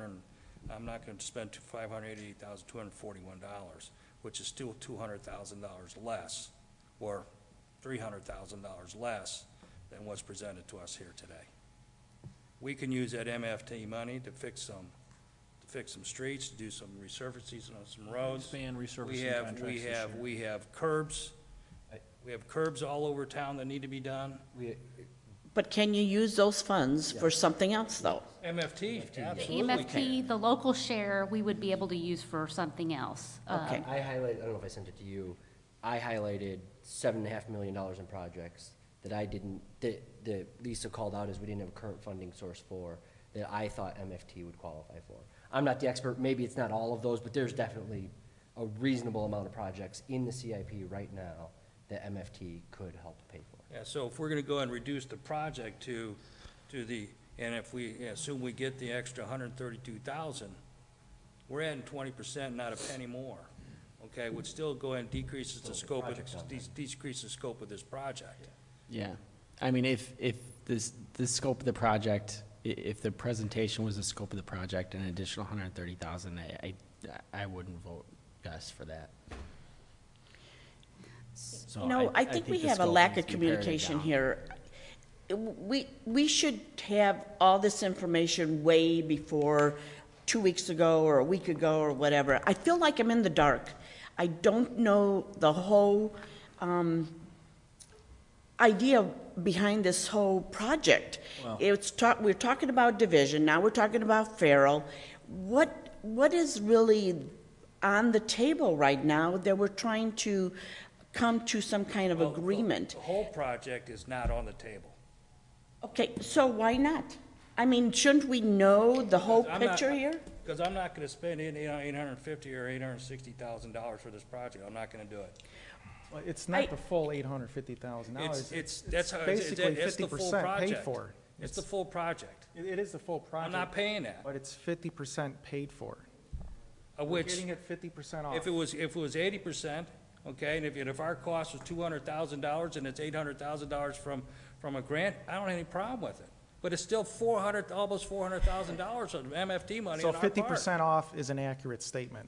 [SPEAKER 16] $588,241, which is still $200,000 less, or $300,000 less than what's presented to us here today. We can use that MFT money to fix some streets, to do some resurfacing on some roads.
[SPEAKER 12] Expand resurfacing
[SPEAKER 16] We have,
[SPEAKER 12] contracts
[SPEAKER 16] we
[SPEAKER 12] this
[SPEAKER 16] have,
[SPEAKER 12] year.
[SPEAKER 16] we have curbs. We have curbs all over town that need to be done.
[SPEAKER 10] But can you use those funds for something else, though?
[SPEAKER 16] MFT,
[SPEAKER 17] The
[SPEAKER 16] absolutely can.
[SPEAKER 17] EMFT, the local share, we would be able to use for something else.
[SPEAKER 10] Okay.
[SPEAKER 14] I highlighted, I don't know if I sent it to you, I highlighted $7.5 million in projects that I didn't, that Lisa called out as we didn't have a current funding source for, that I thought MFT would qualify for. I'm not the expert, maybe it's not all of those, but there's definitely a reasonable amount of projects in the CIP right now that MFT could help pay for.
[SPEAKER 16] Yeah, so if we're gonna go and reduce the project to the, and if we assume we get the extra 132,000, we're adding 20%, not a penny more, okay, which still go and decreases the scope of, decreases the scope of this project.
[SPEAKER 15] Yeah, I mean, if the scope of the project, if the presentation was the scope of the project, an additional 130,000, I wouldn't vote yes for that. So
[SPEAKER 10] No, I think we
[SPEAKER 15] the
[SPEAKER 10] have a
[SPEAKER 15] scope
[SPEAKER 10] lack
[SPEAKER 15] needs
[SPEAKER 10] of
[SPEAKER 15] to be pared
[SPEAKER 10] communication
[SPEAKER 15] down.
[SPEAKER 10] here. We should have all this information way before 2 weeks ago or a week ago or whatever. I feel like I'm in the dark. I don't know the whole idea behind this whole project.
[SPEAKER 12] Well-
[SPEAKER 10] We're talking about Division, now we're talking about Farrell. What is really on the table right now that we're trying to come to some kind of
[SPEAKER 16] Well,
[SPEAKER 10] agreement?
[SPEAKER 16] The whole project is not on the table.
[SPEAKER 10] Okay, so why not? I mean, shouldn't we know the whole
[SPEAKER 16] I'm not-
[SPEAKER 10] picture here?
[SPEAKER 16] Because I'm not gonna spend $850,000 or $860,000 for this project, I'm not gonna do it.
[SPEAKER 2] Well, it's not the full $850,000.
[SPEAKER 16] That's how,
[SPEAKER 2] basically
[SPEAKER 16] it's the full
[SPEAKER 2] 50% paid
[SPEAKER 16] project.
[SPEAKER 2] for.
[SPEAKER 16] It's the full project.
[SPEAKER 2] It is the full project.
[SPEAKER 16] I'm not paying that.
[SPEAKER 2] But it's 50% paid for.
[SPEAKER 16] Of
[SPEAKER 2] We're
[SPEAKER 16] which,
[SPEAKER 2] getting it 50% off.
[SPEAKER 16] if it was 80%, okay, and if our cost was $200,000 and it's $800,000 from a grant, I don't have any problem with it. But it's still almost $400,000 of MFT money
[SPEAKER 2] So
[SPEAKER 16] on our part.
[SPEAKER 2] 50% off is an accurate statement.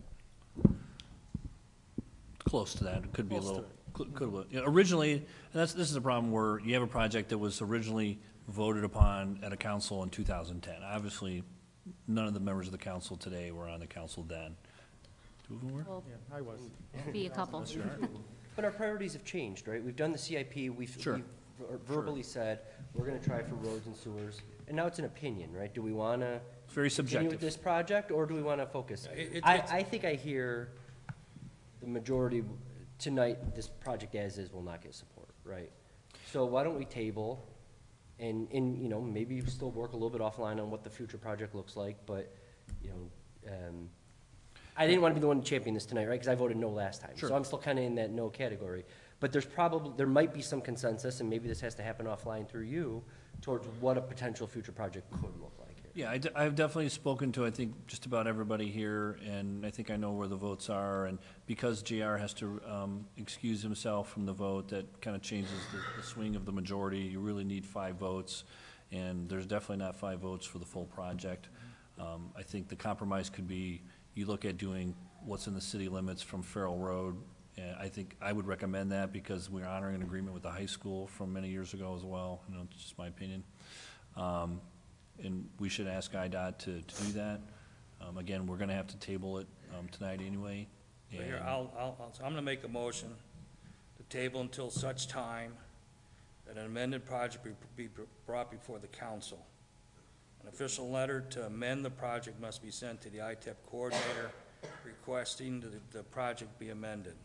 [SPEAKER 12] Close to that. It could be a
[SPEAKER 2] Close to
[SPEAKER 12] little, originally, and this is a problem where you have a project that was originally voted upon at a council in 2010. Obviously, none of the members of the council today were on the council then. Two of them were?
[SPEAKER 17] Well,
[SPEAKER 2] Yeah, I was.
[SPEAKER 17] be a couple.
[SPEAKER 14] But our priorities have changed, right? We've done the CIP, we've
[SPEAKER 12] Sure.
[SPEAKER 14] verbally said, we're gonna try for roads and sewers, and now it's an opinion, right? Do we wanna
[SPEAKER 12] It's very
[SPEAKER 14] continue with
[SPEAKER 12] subjective.
[SPEAKER 14] this project, or do we wanna focus? I think I hear the majority, tonight, this project as is will not get support, right? So why don't we table, and, you know, maybe still work a little bit offline on what the future project looks like, but, you know, I didn't want to be the one to champion this tonight, right? Because I voted no last time.
[SPEAKER 8] Sure.
[SPEAKER 14] So I'm still kind of in that no category. But there might be some consensus, and maybe this has to happen offline through you, towards what a potential future project could look like here.
[SPEAKER 12] Yeah, I've definitely spoken to, I think, just about everybody here, and I think I know where the votes are. And because JR has to excuse himself from the vote, that kind of changes the swing of the majority. You really need 5 votes, and there's definitely not 5 votes for the full project. I think the compromise could be, you look at doing what's in the city limits from Farrell Road. And I think I would recommend that because we're honoring an agreement with the high school from many years ago as well. You know, it's just my opinion. And we should ask IDOT to do that. Again, we're gonna have to table it tonight anyway.
[SPEAKER 16] So here, so I'm gonna make a motion to table until such time that an amended project be brought before the council. An official letter to amend the project must be sent to the ITEP coordinator requesting the project be amended.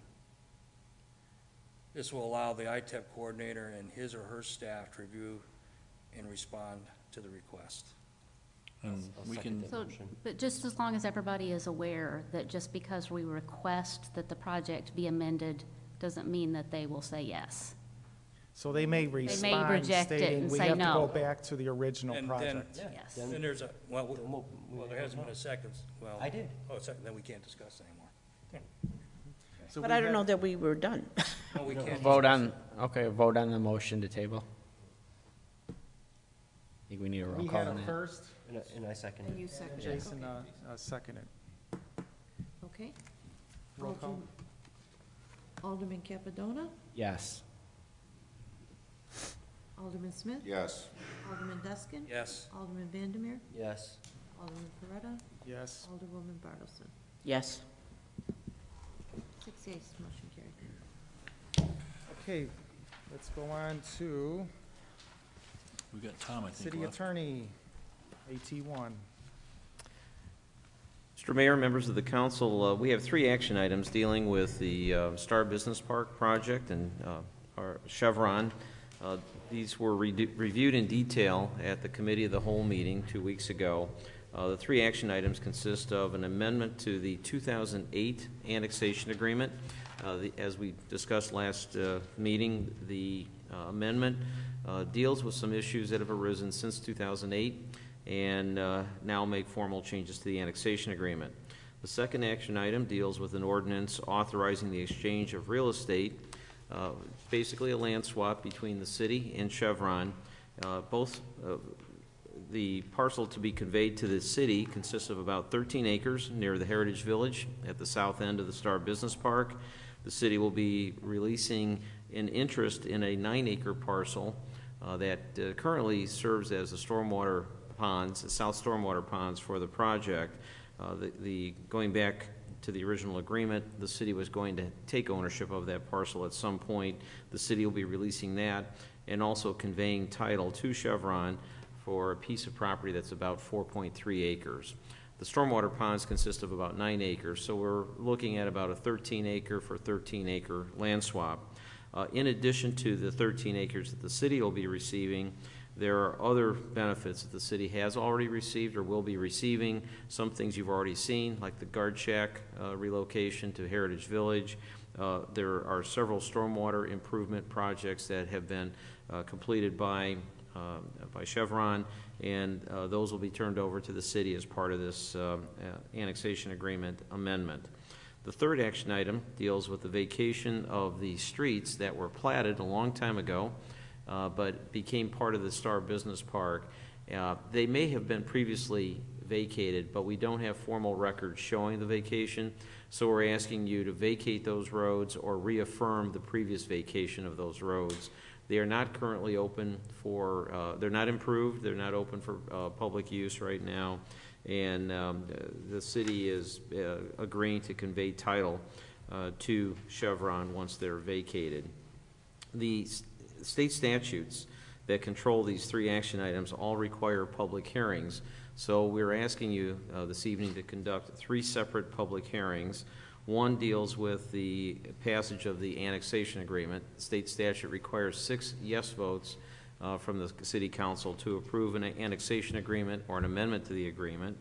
[SPEAKER 16] This will allow the ITEP coordinator and his or her staff to review and respond to the request.
[SPEAKER 12] And we can,
[SPEAKER 17] So, but just as long as everybody is aware that just because we request that the project be amended, doesn't mean that they will say yes.
[SPEAKER 2] So they may respond
[SPEAKER 17] reject it
[SPEAKER 2] stating
[SPEAKER 17] and
[SPEAKER 2] we
[SPEAKER 17] say
[SPEAKER 2] have to go
[SPEAKER 17] no.
[SPEAKER 2] back to the original
[SPEAKER 16] And
[SPEAKER 2] project.
[SPEAKER 17] Yes.
[SPEAKER 16] Then there's a, well, there hasn't been a second, well.
[SPEAKER 14] I did.
[SPEAKER 16] Oh, a second, then we can't discuss anymore.
[SPEAKER 2] So
[SPEAKER 10] But
[SPEAKER 2] we
[SPEAKER 10] I don't
[SPEAKER 2] have-
[SPEAKER 10] know that we were done.
[SPEAKER 16] No, we can't.
[SPEAKER 15] Vote on, okay, vote on the motion to table. I think we need a roll
[SPEAKER 2] We
[SPEAKER 15] call
[SPEAKER 2] had
[SPEAKER 15] on
[SPEAKER 2] it
[SPEAKER 15] that.
[SPEAKER 2] first,
[SPEAKER 14] And I second
[SPEAKER 4] And
[SPEAKER 14] it.
[SPEAKER 4] you second it.
[SPEAKER 2] Jason seconded.
[SPEAKER 4] Okay.
[SPEAKER 2] Roll call.
[SPEAKER 4] Alderman Capadona,
[SPEAKER 15] Yes.
[SPEAKER 4] Alderman Smith,
[SPEAKER 3] Yes.
[SPEAKER 4] Alderman Deskin,
[SPEAKER 16] Yes.
[SPEAKER 4] Alderman Vandermeer,
[SPEAKER 14] Yes.
[SPEAKER 4] Alderman Coretta,
[SPEAKER 2] Yes.
[SPEAKER 4] Alderwoman Bartleson.
[SPEAKER 10] Yes.
[SPEAKER 4] 6 yeas, motion carried.
[SPEAKER 2] Okay, let's go on to
[SPEAKER 12] we got Tom, I think,
[SPEAKER 2] City
[SPEAKER 12] left.
[SPEAKER 2] Attorney, AT1.
[SPEAKER 18] Mr. Mayor, members of the council, we have 3 action items dealing with the Star Business Park project and our Chevron. These were reviewed in detail at the Committee of the Whole meeting 2 weeks ago. The 3 action items consist of an amendment to the 2008 annexation agreement. As we discussed last meeting, the amendment deals with some issues that have arisen since 2008 and now make formal changes to the annexation agreement. The second action item deals with an ordinance authorizing the exchange of real estate, basically a land swap between the city and Chevron. The parcel to be conveyed to the city consists of about 13 acres near the Heritage Village at the south end of the Star Business Park. The city will be releasing an interest in a 9-acre parcel that currently serves as the stormwater ponds, the south stormwater ponds for the project. Going back to the original agreement, the city was going to take ownership of that parcel at some point. The city will be releasing that and also conveying title to Chevron for a piece of property that's about 4.3 acres. The stormwater ponds consist of about 9 acres, so we're looking at about a 13-acre for 13-acre land swap. In addition to the 13 acres that the city will be receiving, there are other benefits that the city has already received or will be receiving. Some things you've already seen, like the guard shack relocation to Heritage Village. There are several stormwater improvement projects that have been completed by Chevron, and those will be turned over to the city as part of this annexation agreement amendment. The third action item deals with the vacation of the streets that were platted a long time ago, but became part of the Star Business Park. They may have been previously vacated, but we don't have formal records showing the vacation, so we're asking you to vacate those roads or reaffirm the previous vacation of those roads. They are not currently open for, they're not improved, they're not open for public use right now, and the city is agreeing to convey title to Chevron once they're vacated. The state statutes that control these 3 action items all require public hearings, so we're asking you this evening to conduct 3 separate public hearings. One deals with the passage of the annexation agreement. The state statute requires 6 yes votes from the city council to approve an annexation agreement or an amendment to the agreement.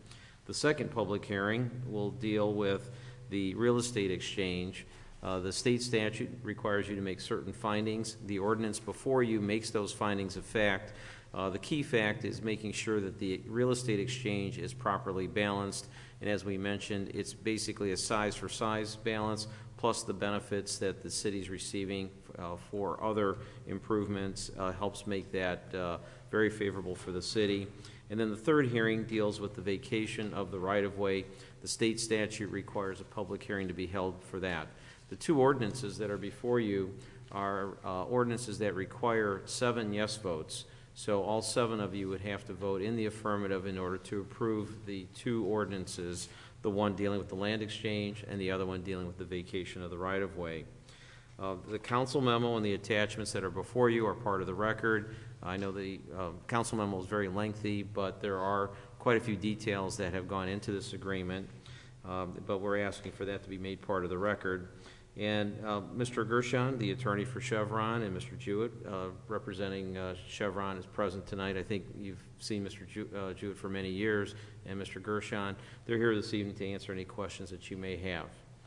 [SPEAKER 18] The second public hearing will deal with the real estate exchange. The state statute requires you to make certain findings. The ordinance before you makes those findings a fact. The key fact is making sure that the real estate exchange is properly balanced, and as we mentioned, it's basically a size for size balance, plus the benefits that the city's receiving for other improvements helps make that very favorable for the city. And then the third hearing deals with the vacation of the right-of-way. The state statute requires a public hearing to be held for that. The two ordinances that are before you are ordinances that require 7 yes votes. So all 7 of you would have to vote in the affirmative in order to approve the two ordinances, the one dealing with the land exchange and the other one dealing with the vacation of the right-of-way. The council memo and the attachments that are before you are part of the record. I know the council memo is very lengthy, but there are quite a few details that have gone into this agreement, but we're asking for that to be made part of the record. And Mr. Gershon, the attorney for Chevron, and Mr. Jewett, representing Chevron, is present tonight. I think you've seen Mr. Jewett for many years, and Mr. Gershon. They're here this evening to answer any questions that you may have.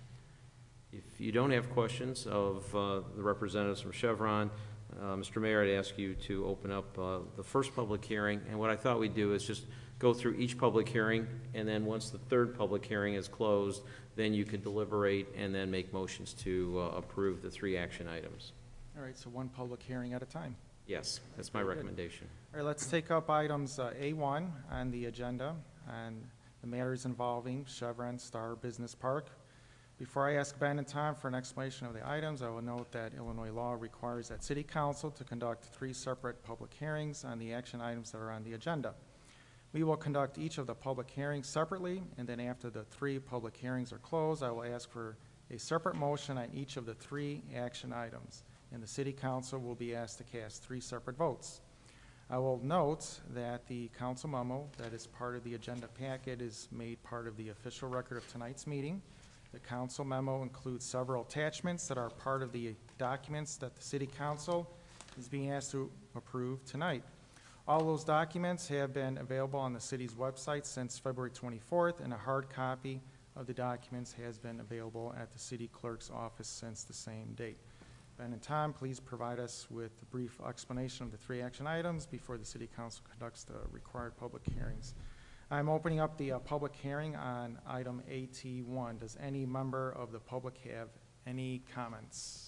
[SPEAKER 18] If you don't have questions of the representatives from Chevron, Mr. Mayor, I'd ask you to open up the first public hearing. And what I thought we'd do is just go through each public hearing, and then once the third public hearing is closed, then you could deliberate and then make motions to approve the 3 action items.
[SPEAKER 2] All right, so one public hearing at a time.
[SPEAKER 18] Yes, that's my recommendation.
[SPEAKER 2] All right, let's take up items A1 on the agenda, and the matters involving Chevron Star Business Park. Before I ask Ben and Tom for an explanation of the items, I will note that Illinois law requires that City Council to conduct 3 separate public hearings on the action items that are on the agenda. We will conduct each of the public hearings separately, and then after the 3 public hearings are closed, I will ask for a separate motion on each of the 3 action items, and the City Council will be asked to cast 3 separate votes. I will note that the council memo that is part of the agenda packet is made part of the official record of tonight's meeting. The council memo includes several attachments that are part of the documents that the City Council is being asked to approve tonight. All those documents have been available on the city's website since February 24th, and a hard copy of the documents has been available at the city clerk's office since the same date. Ben and Tom, please provide us with a brief explanation of the 3 action items before the City Council conducts the required public hearings. I'm opening up the public hearing on item AT1. Does any member of the public have any comments?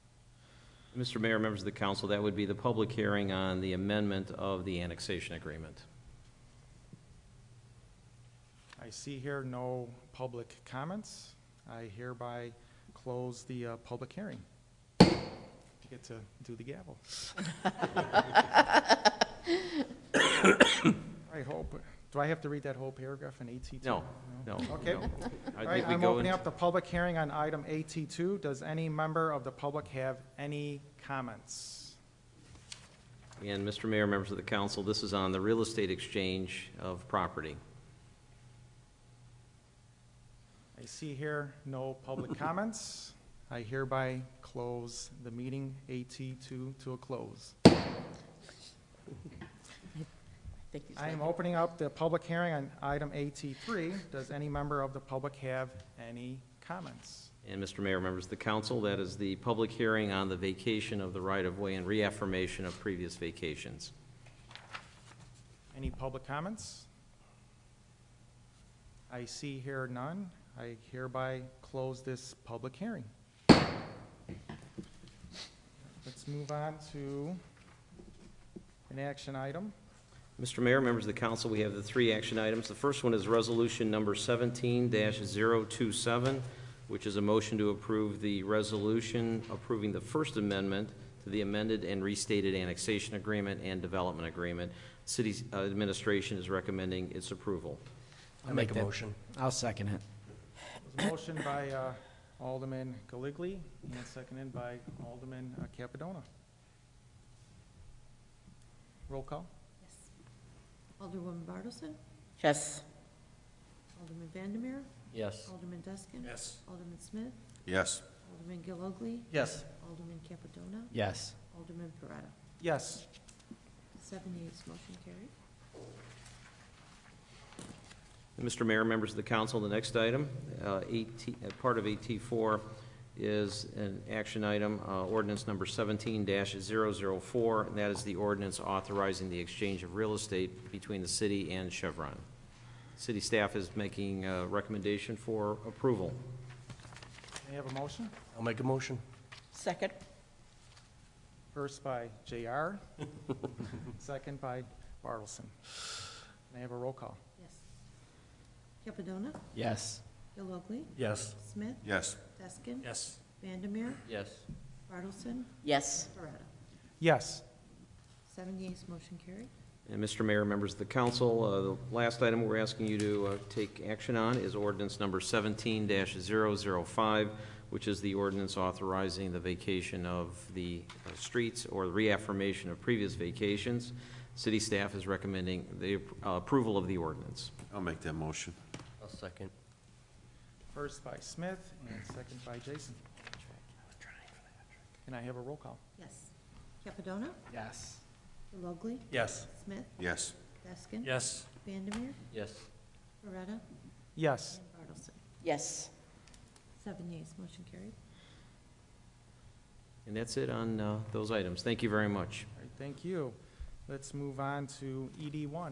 [SPEAKER 18] Mr. Mayor, members of the council, that would be the public hearing on the amendment of the annexation agreement.
[SPEAKER 2] I see here no public comments. I hereby close the public hearing. You get to do the gavel. I hope. Do I have to read that whole paragraph in AT2?
[SPEAKER 18] No.
[SPEAKER 2] Okay.
[SPEAKER 18] No.
[SPEAKER 2] All right, I'm opening up the public hearing on item AT2. Does any member of the public have any comments?
[SPEAKER 18] And Mr. Mayor, members of the council, this is on the real estate exchange of property.
[SPEAKER 2] I see here no public comments. I hereby close the meeting AT2 to a close. I am opening up the public hearing on item AT3. Does any member of the public have any comments?
[SPEAKER 18] And Mr. Mayor, members of the council, that is the public hearing on the vacation of the right-of-way and reaffirmation of previous vacations.
[SPEAKER 2] Any public comments? I see here none. I hereby close this public hearing. Let's move on to an action item.
[SPEAKER 18] Mr. Mayor, members of the council, we have the 3 action items. The first one is resolution number 17-027, which is a motion to approve the resolution approving the First Amendment to the amended and restated annexation agreement and development agreement. City administration is recommending its approval.
[SPEAKER 13] I'll make a motion.
[SPEAKER 15] I'll second it.
[SPEAKER 2] There's a motion by Alderman Galigli and seconded by Alderman Capadona. Roll call.
[SPEAKER 4] Alderwoman Bartleson?
[SPEAKER 10] Yes.
[SPEAKER 4] Alderman Vandermeer?
[SPEAKER 14] Yes.
[SPEAKER 4] Alderman Deskin?
[SPEAKER 16] Yes.
[SPEAKER 4] Alderman Smith?
[SPEAKER 3] Yes.
[SPEAKER 4] Alderman Gillogly?
[SPEAKER 13] Yes.
[SPEAKER 4] Alderman Capadona?
[SPEAKER 15] Yes.
[SPEAKER 4] Alderman Perretta?
[SPEAKER 2] Yes.
[SPEAKER 4] 7 yeas, motion carried.
[SPEAKER 18] Mr. Mayor, members of the council, the next item, part of AT4, is an action item, ordinance number 17-004, and that is the ordinance authorizing the exchange of real estate between the city and Chevron. City staff is making a recommendation for approval.
[SPEAKER 2] May I have a motion?
[SPEAKER 13] I'll make a motion.
[SPEAKER 10] Second.
[SPEAKER 2] First by J.R., second by Bartleson. May I have a roll call?
[SPEAKER 4] Yes. Capadona?
[SPEAKER 15] Yes.
[SPEAKER 4] Gallogley?
[SPEAKER 13] Yes.
[SPEAKER 4] Smith?
[SPEAKER 3] Yes.
[SPEAKER 4] Deskin?
[SPEAKER 12] Yes.
[SPEAKER 4] Vandermeer?
[SPEAKER 14] Yes.
[SPEAKER 4] Bartleson?
[SPEAKER 10] Yes.
[SPEAKER 4] Beretta?
[SPEAKER 2] Yes.
[SPEAKER 4] 7 yeas, motion carried.
[SPEAKER 18] And Mr. Mayor, members of the council, the last item we're asking you to take action on is ordinance number 17-005, which is the ordinance authorizing the vacation of the streets or the reaffirmation of previous vacations. City staff is recommending the approval of the ordinance.
[SPEAKER 3] I'll make that motion.
[SPEAKER 14] I'll second.
[SPEAKER 2] First by Smith and second by Jason. Can I have a roll call?
[SPEAKER 4] Yes. Capadona?
[SPEAKER 15] Yes.
[SPEAKER 4] Gallogley?
[SPEAKER 13] Yes.
[SPEAKER 4] Smith?
[SPEAKER 3] Yes.
[SPEAKER 4] Deskin?
[SPEAKER 12] Yes.
[SPEAKER 4] Vandermeer?
[SPEAKER 14] Yes.
[SPEAKER 4] Beretta?
[SPEAKER 2] Yes.
[SPEAKER 4] And Bartleson?
[SPEAKER 10] Yes.
[SPEAKER 4] 7 yeas, motion carried.
[SPEAKER 18] And that's it on those items. Thank you very much.
[SPEAKER 2] All right, thank you. Let's move on to ED1.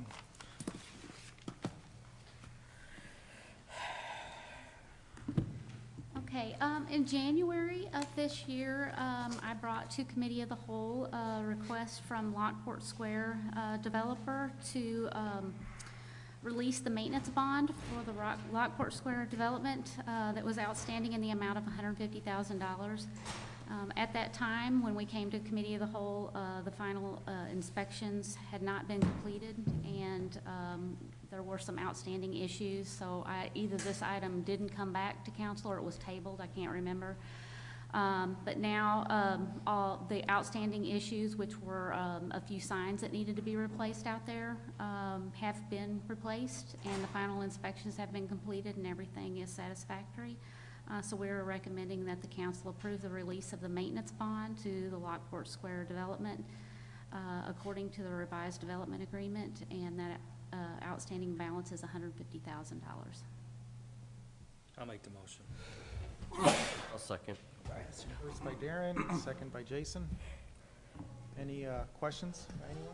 [SPEAKER 17] Okay, in January of this year, I brought to Committee of the Whole a request from Lockport Square developer to release the maintenance bond for the Lockport Square development that was outstanding in the amount of $150,000. At that time, when we came to Committee of the Whole, the final inspections had not been completed, and there were some outstanding issues, so either this item didn't come back to council or it was tabled, I can't remember. But now, all the outstanding issues, which were a few signs that needed to be replaced out there, have been replaced, and the final inspections have been completed, and everything is satisfactory. So we're recommending that the council approve the release of the maintenance bond to the Lockport Square development according to the revised development agreement, and that outstanding balance is $150,000.
[SPEAKER 16] I'll make the motion.
[SPEAKER 14] I'll second.
[SPEAKER 2] First by Darren, second by Jason. Any questions by anyone?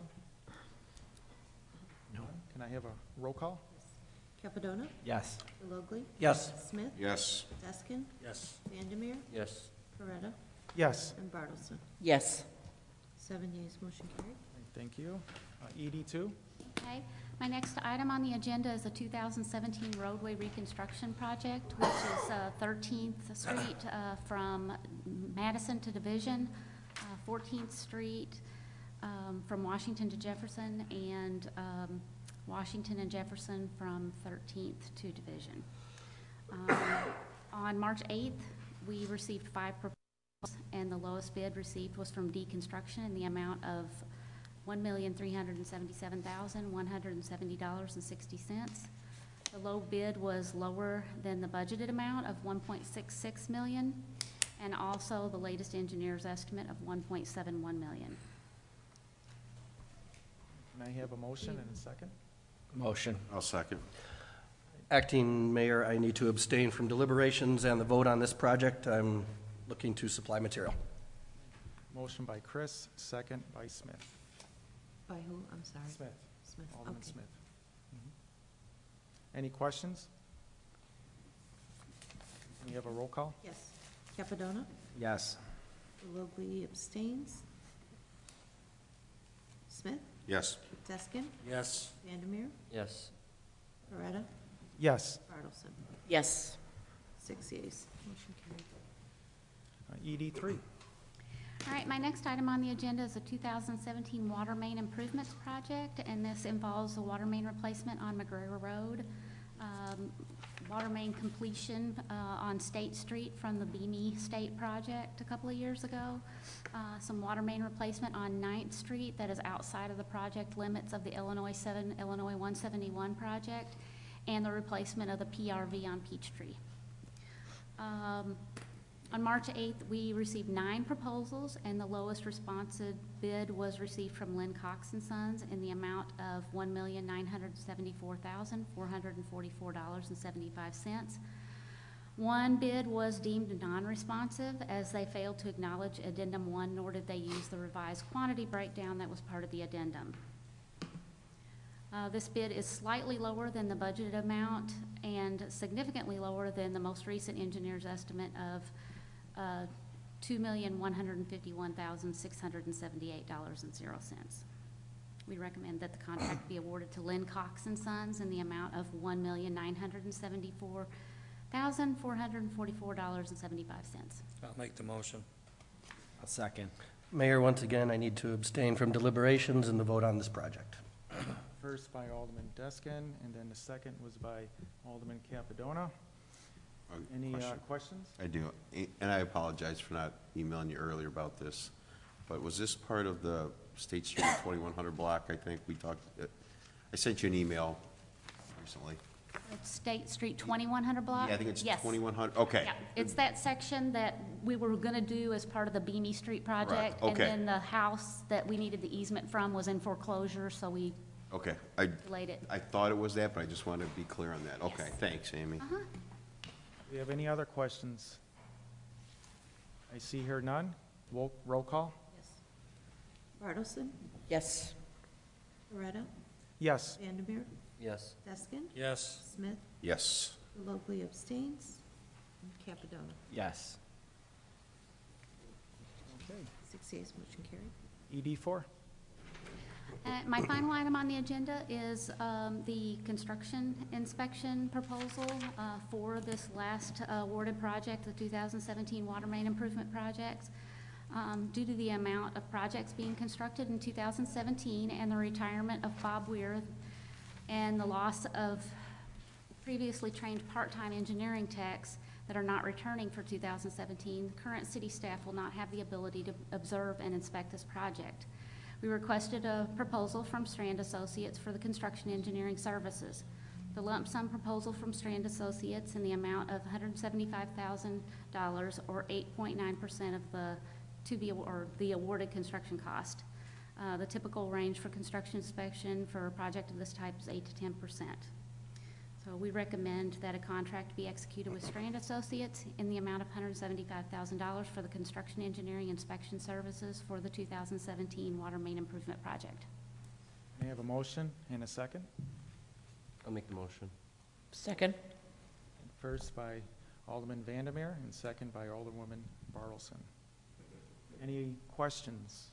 [SPEAKER 2] No. Can I have a roll call?
[SPEAKER 4] Capadona?
[SPEAKER 15] Yes.
[SPEAKER 4] Gallogley?
[SPEAKER 13] Yes.
[SPEAKER 4] Smith?
[SPEAKER 3] Yes.
[SPEAKER 4] Deskin?
[SPEAKER 16] Yes.
[SPEAKER 4] Vandermeer?
[SPEAKER 14] Yes.
[SPEAKER 4] Beretta?
[SPEAKER 2] Yes.
[SPEAKER 4] And Bartleson?
[SPEAKER 10] Yes.
[SPEAKER 4] 7 yeas, motion carried.
[SPEAKER 2] Thank you. ED2.
[SPEAKER 17] Okay, my next item on the agenda is a 2017 roadway reconstruction project, which is 13th Street from Madison to Division, 14th Street from Washington to Jefferson, and Washington and Jefferson from 13th to Division. On March 8th, we received 5 proposals, and the lowest bid received was from Deconstruction in the amount of $1,377,170.60. The low bid was lower than the budgeted amount of $1.66 million, and also the latest engineer's estimate of $1.71 million.
[SPEAKER 2] Can I have a motion and a second?
[SPEAKER 15] Motion.
[SPEAKER 3] I'll second.
[SPEAKER 13] Acting Mayor, I need to abstain from deliberations and the vote on this project. I'm looking to supply material.
[SPEAKER 2] Motion by Chris, second by Smith.
[SPEAKER 4] By who? I'm sorry.
[SPEAKER 2] Smith.
[SPEAKER 4] Smith,
[SPEAKER 2] Alderman
[SPEAKER 4] okay.
[SPEAKER 2] Smith. Any questions? Can we have a roll call?
[SPEAKER 4] Yes. Capadona?
[SPEAKER 15] Yes.
[SPEAKER 4] Gallogley abstains. Smith?
[SPEAKER 3] Yes.
[SPEAKER 4] Deskin?
[SPEAKER 16] Yes.
[SPEAKER 4] Vandermeer?
[SPEAKER 14] Yes.
[SPEAKER 4] Beretta?
[SPEAKER 2] Yes.
[SPEAKER 4] Bartleson?
[SPEAKER 10] Yes.
[SPEAKER 4] 6 yeas, motion carried.
[SPEAKER 2] ED3.
[SPEAKER 17] All right, my next item on the agenda is a 2017 water main improvements project, and this involves a water main replacement on McGregor Road, water main completion on State Street from the Beamy State project a couple of years ago, some water main replacement on 9th Street that is outside of the project limits of the Illinois 171 project, and the replacement of the PRV on Peachtree. On March 8th, we received 9 proposals, and the lowest responsive bid was received from Lynn Cox and Sons in the amount of $1,974,444.75. One bid was deemed non-responsive as they failed to acknowledge Addendum 1, nor did they use the revised quantity breakdown that was part of the addendum. This bid is slightly lower than the budgeted amount and significantly lower than the most recent engineer's estimate of $2,151,678.00. We recommend that the contract be awarded to Lynn Cox and Sons in the amount of $1,974,444.75.
[SPEAKER 16] I'll make the motion.
[SPEAKER 15] I'll second.
[SPEAKER 13] Mayor, once again, I need to abstain from deliberations and the vote on this project.
[SPEAKER 2] First by Alderman Deskin, and then the second was by Alderman Capadona. Any questions?
[SPEAKER 3] I do, and I apologize for not emailing you earlier about this, but was this part of the State Street 2100 block? I think we talked, I sent you an email recently.
[SPEAKER 17] State Street 2100 block?
[SPEAKER 3] Yeah, I think it's
[SPEAKER 17] Yes.
[SPEAKER 3] 2100, okay.
[SPEAKER 17] Yeah, it's that section that we were gonna do as part of the Beanie Street project.
[SPEAKER 3] Okay.
[SPEAKER 17] And then the house that we needed the easement from was in foreclosure, so we
[SPEAKER 3] Okay,
[SPEAKER 17] delayed it.
[SPEAKER 3] I thought it was that, but I just wanted to be clear on that. Okay, thanks, Amy.
[SPEAKER 17] Uh-huh.
[SPEAKER 2] Do you have any other questions? I see here none. Roll call?
[SPEAKER 4] Bartleson,
[SPEAKER 10] Yes.
[SPEAKER 4] Loretta,
[SPEAKER 2] Yes.
[SPEAKER 4] Vandermeer,
[SPEAKER 14] Yes.
[SPEAKER 4] Deskin,
[SPEAKER 16] Yes.
[SPEAKER 4] Smith,
[SPEAKER 3] Yes.
[SPEAKER 4] Locally abstains, and Capadona.
[SPEAKER 15] Yes.
[SPEAKER 2] Okay.
[SPEAKER 4] 6 yeas, motion carried.
[SPEAKER 2] ED4?
[SPEAKER 17] My final item on the agenda is the construction inspection proposal for this last awarded project, the 2017 water main improvement projects. Due to the amount of projects being constructed in 2017 and the retirement of Bob Weir and the loss of previously trained part-time engineering techs that are not returning for 2017, current city staff will not have the ability to observe and inspect this project. We requested a proposal from Strand Associates for the construction engineering services. The lump sum proposal from Strand Associates in the amount of $175,000 or 8.9% of the awarded construction cost. The typical range for construction inspection for a project of this type is 8 to 10%. So we recommend that a contract be executed with Strand Associates in the amount of $175,000 for the construction engineering inspection services for the 2017 water main improvement project.
[SPEAKER 2] May I have a motion and a second?
[SPEAKER 14] I'll make the motion.
[SPEAKER 10] Second.
[SPEAKER 2] First by Alderman Vandermeer and second by Alderwoman Bartleson. Any questions?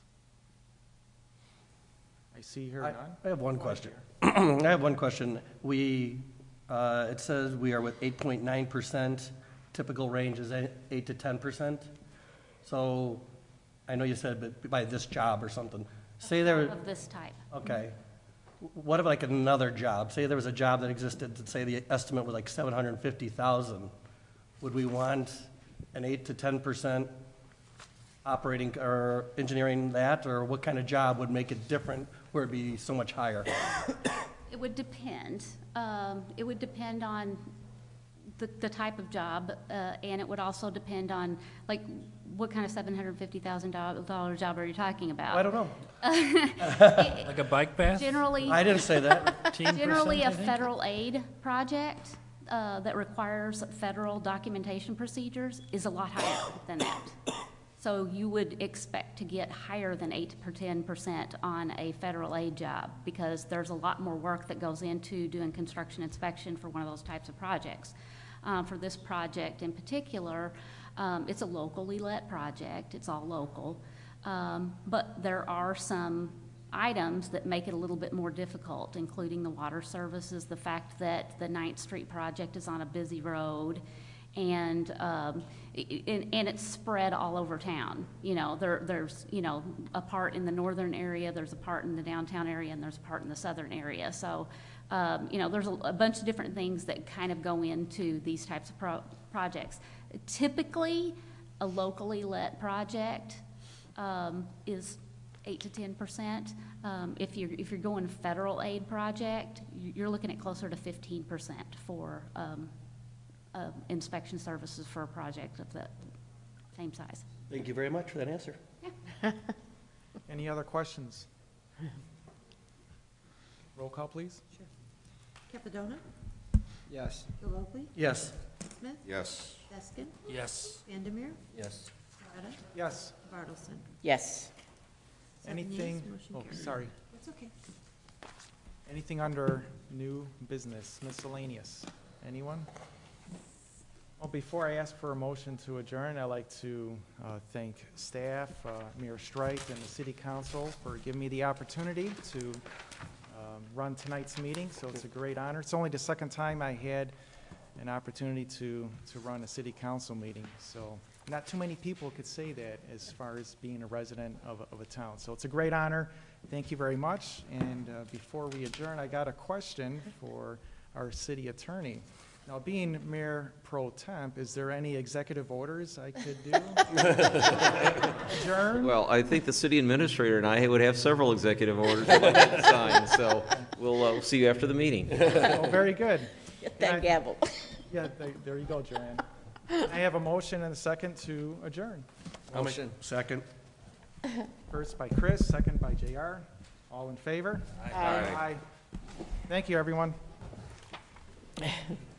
[SPEAKER 2] I see here none.
[SPEAKER 13] I have one question. I have one question. It says we are with 8.9%. Typical range is 8 to 10%. So I know you said but by this job or something. Say there
[SPEAKER 17] Of this type.
[SPEAKER 13] Okay. What if like another job? Say there was a job that existed that say the estimate was like 750,000. Would we want an 8 to 10% operating or engineering that, or what kind of job would make it different where it'd be so much higher?
[SPEAKER 17] It would depend. It would depend on the type of job, and it would also depend on, like, what kind of $750,000 job are you talking about?
[SPEAKER 13] I don't know.
[SPEAKER 12] Like a bike path?
[SPEAKER 17] Generally.
[SPEAKER 13] I didn't say that.
[SPEAKER 17] Generally, a federal aid project that requires federal documentation procedures is a lot higher than that. So you would expect to get higher than 8 to 10% on a federal aid job because there's a lot more work that goes into doing construction inspection for one of those types of projects. For this project in particular, it's a locally let project. It's all local. But there are some items that make it a little bit more difficult, including the water services, the fact that the 9th Street project is on a busy road, and it's spread all over town. You know, there's a part in the northern area, there's a part in the downtown area, and there's a part in the southern area. So, there's a bunch of different things that kind of go into these types of projects. Typically, a locally let project is 8 to 10%. If you're going federal aid project, you're looking at closer to 15% for inspection services for a project same size.
[SPEAKER 13] Thank you very much for that answer.
[SPEAKER 2] Any other questions? Roll call, please.
[SPEAKER 4] Capadona?
[SPEAKER 9] Yes.
[SPEAKER 4] Gallogley?
[SPEAKER 13] Yes.
[SPEAKER 4] Smith?
[SPEAKER 3] Yes.
[SPEAKER 4] Deskin?
[SPEAKER 16] Yes.
[SPEAKER 4] Vandermeer?
[SPEAKER 14] Yes.
[SPEAKER 4] Parada?
[SPEAKER 2] Yes.
[SPEAKER 4] Bartleson?
[SPEAKER 10] Yes.
[SPEAKER 4] 7 yeas,
[SPEAKER 2] Anything,
[SPEAKER 4] motion
[SPEAKER 2] oh,
[SPEAKER 4] carries.
[SPEAKER 2] sorry.
[SPEAKER 4] That's okay.
[SPEAKER 2] Anything under new business, miscellaneous? Anyone? Well, before I ask for a motion to adjourn, I'd like to thank staff, Mayor Streit, and the City Council for giving me the opportunity to run tonight's meeting, so it's a great honor. It's only the second time I had an opportunity to run a City Council meeting, so not too many people could say that as far as being a resident of a town. So it's a great honor. Thank you very much. And before we adjourn, I got a question for our city attorney. Now, being Mayor Pro Temp, is there any executive orders I could do? Adjourn?
[SPEAKER 18] Well, I think the city administrator and I would have several executive orders we'd like to sign, so we'll see you after the meeting.
[SPEAKER 2] Oh, very good.
[SPEAKER 10] Get that gavel.
[SPEAKER 2] Yeah, there you go, Joanne. I have a motion and a second to adjourn.
[SPEAKER 13] Motion. Second.
[SPEAKER 2] First by Chris, second by JR. All in favor?
[SPEAKER 10] Aye.
[SPEAKER 2] Thank you, everyone.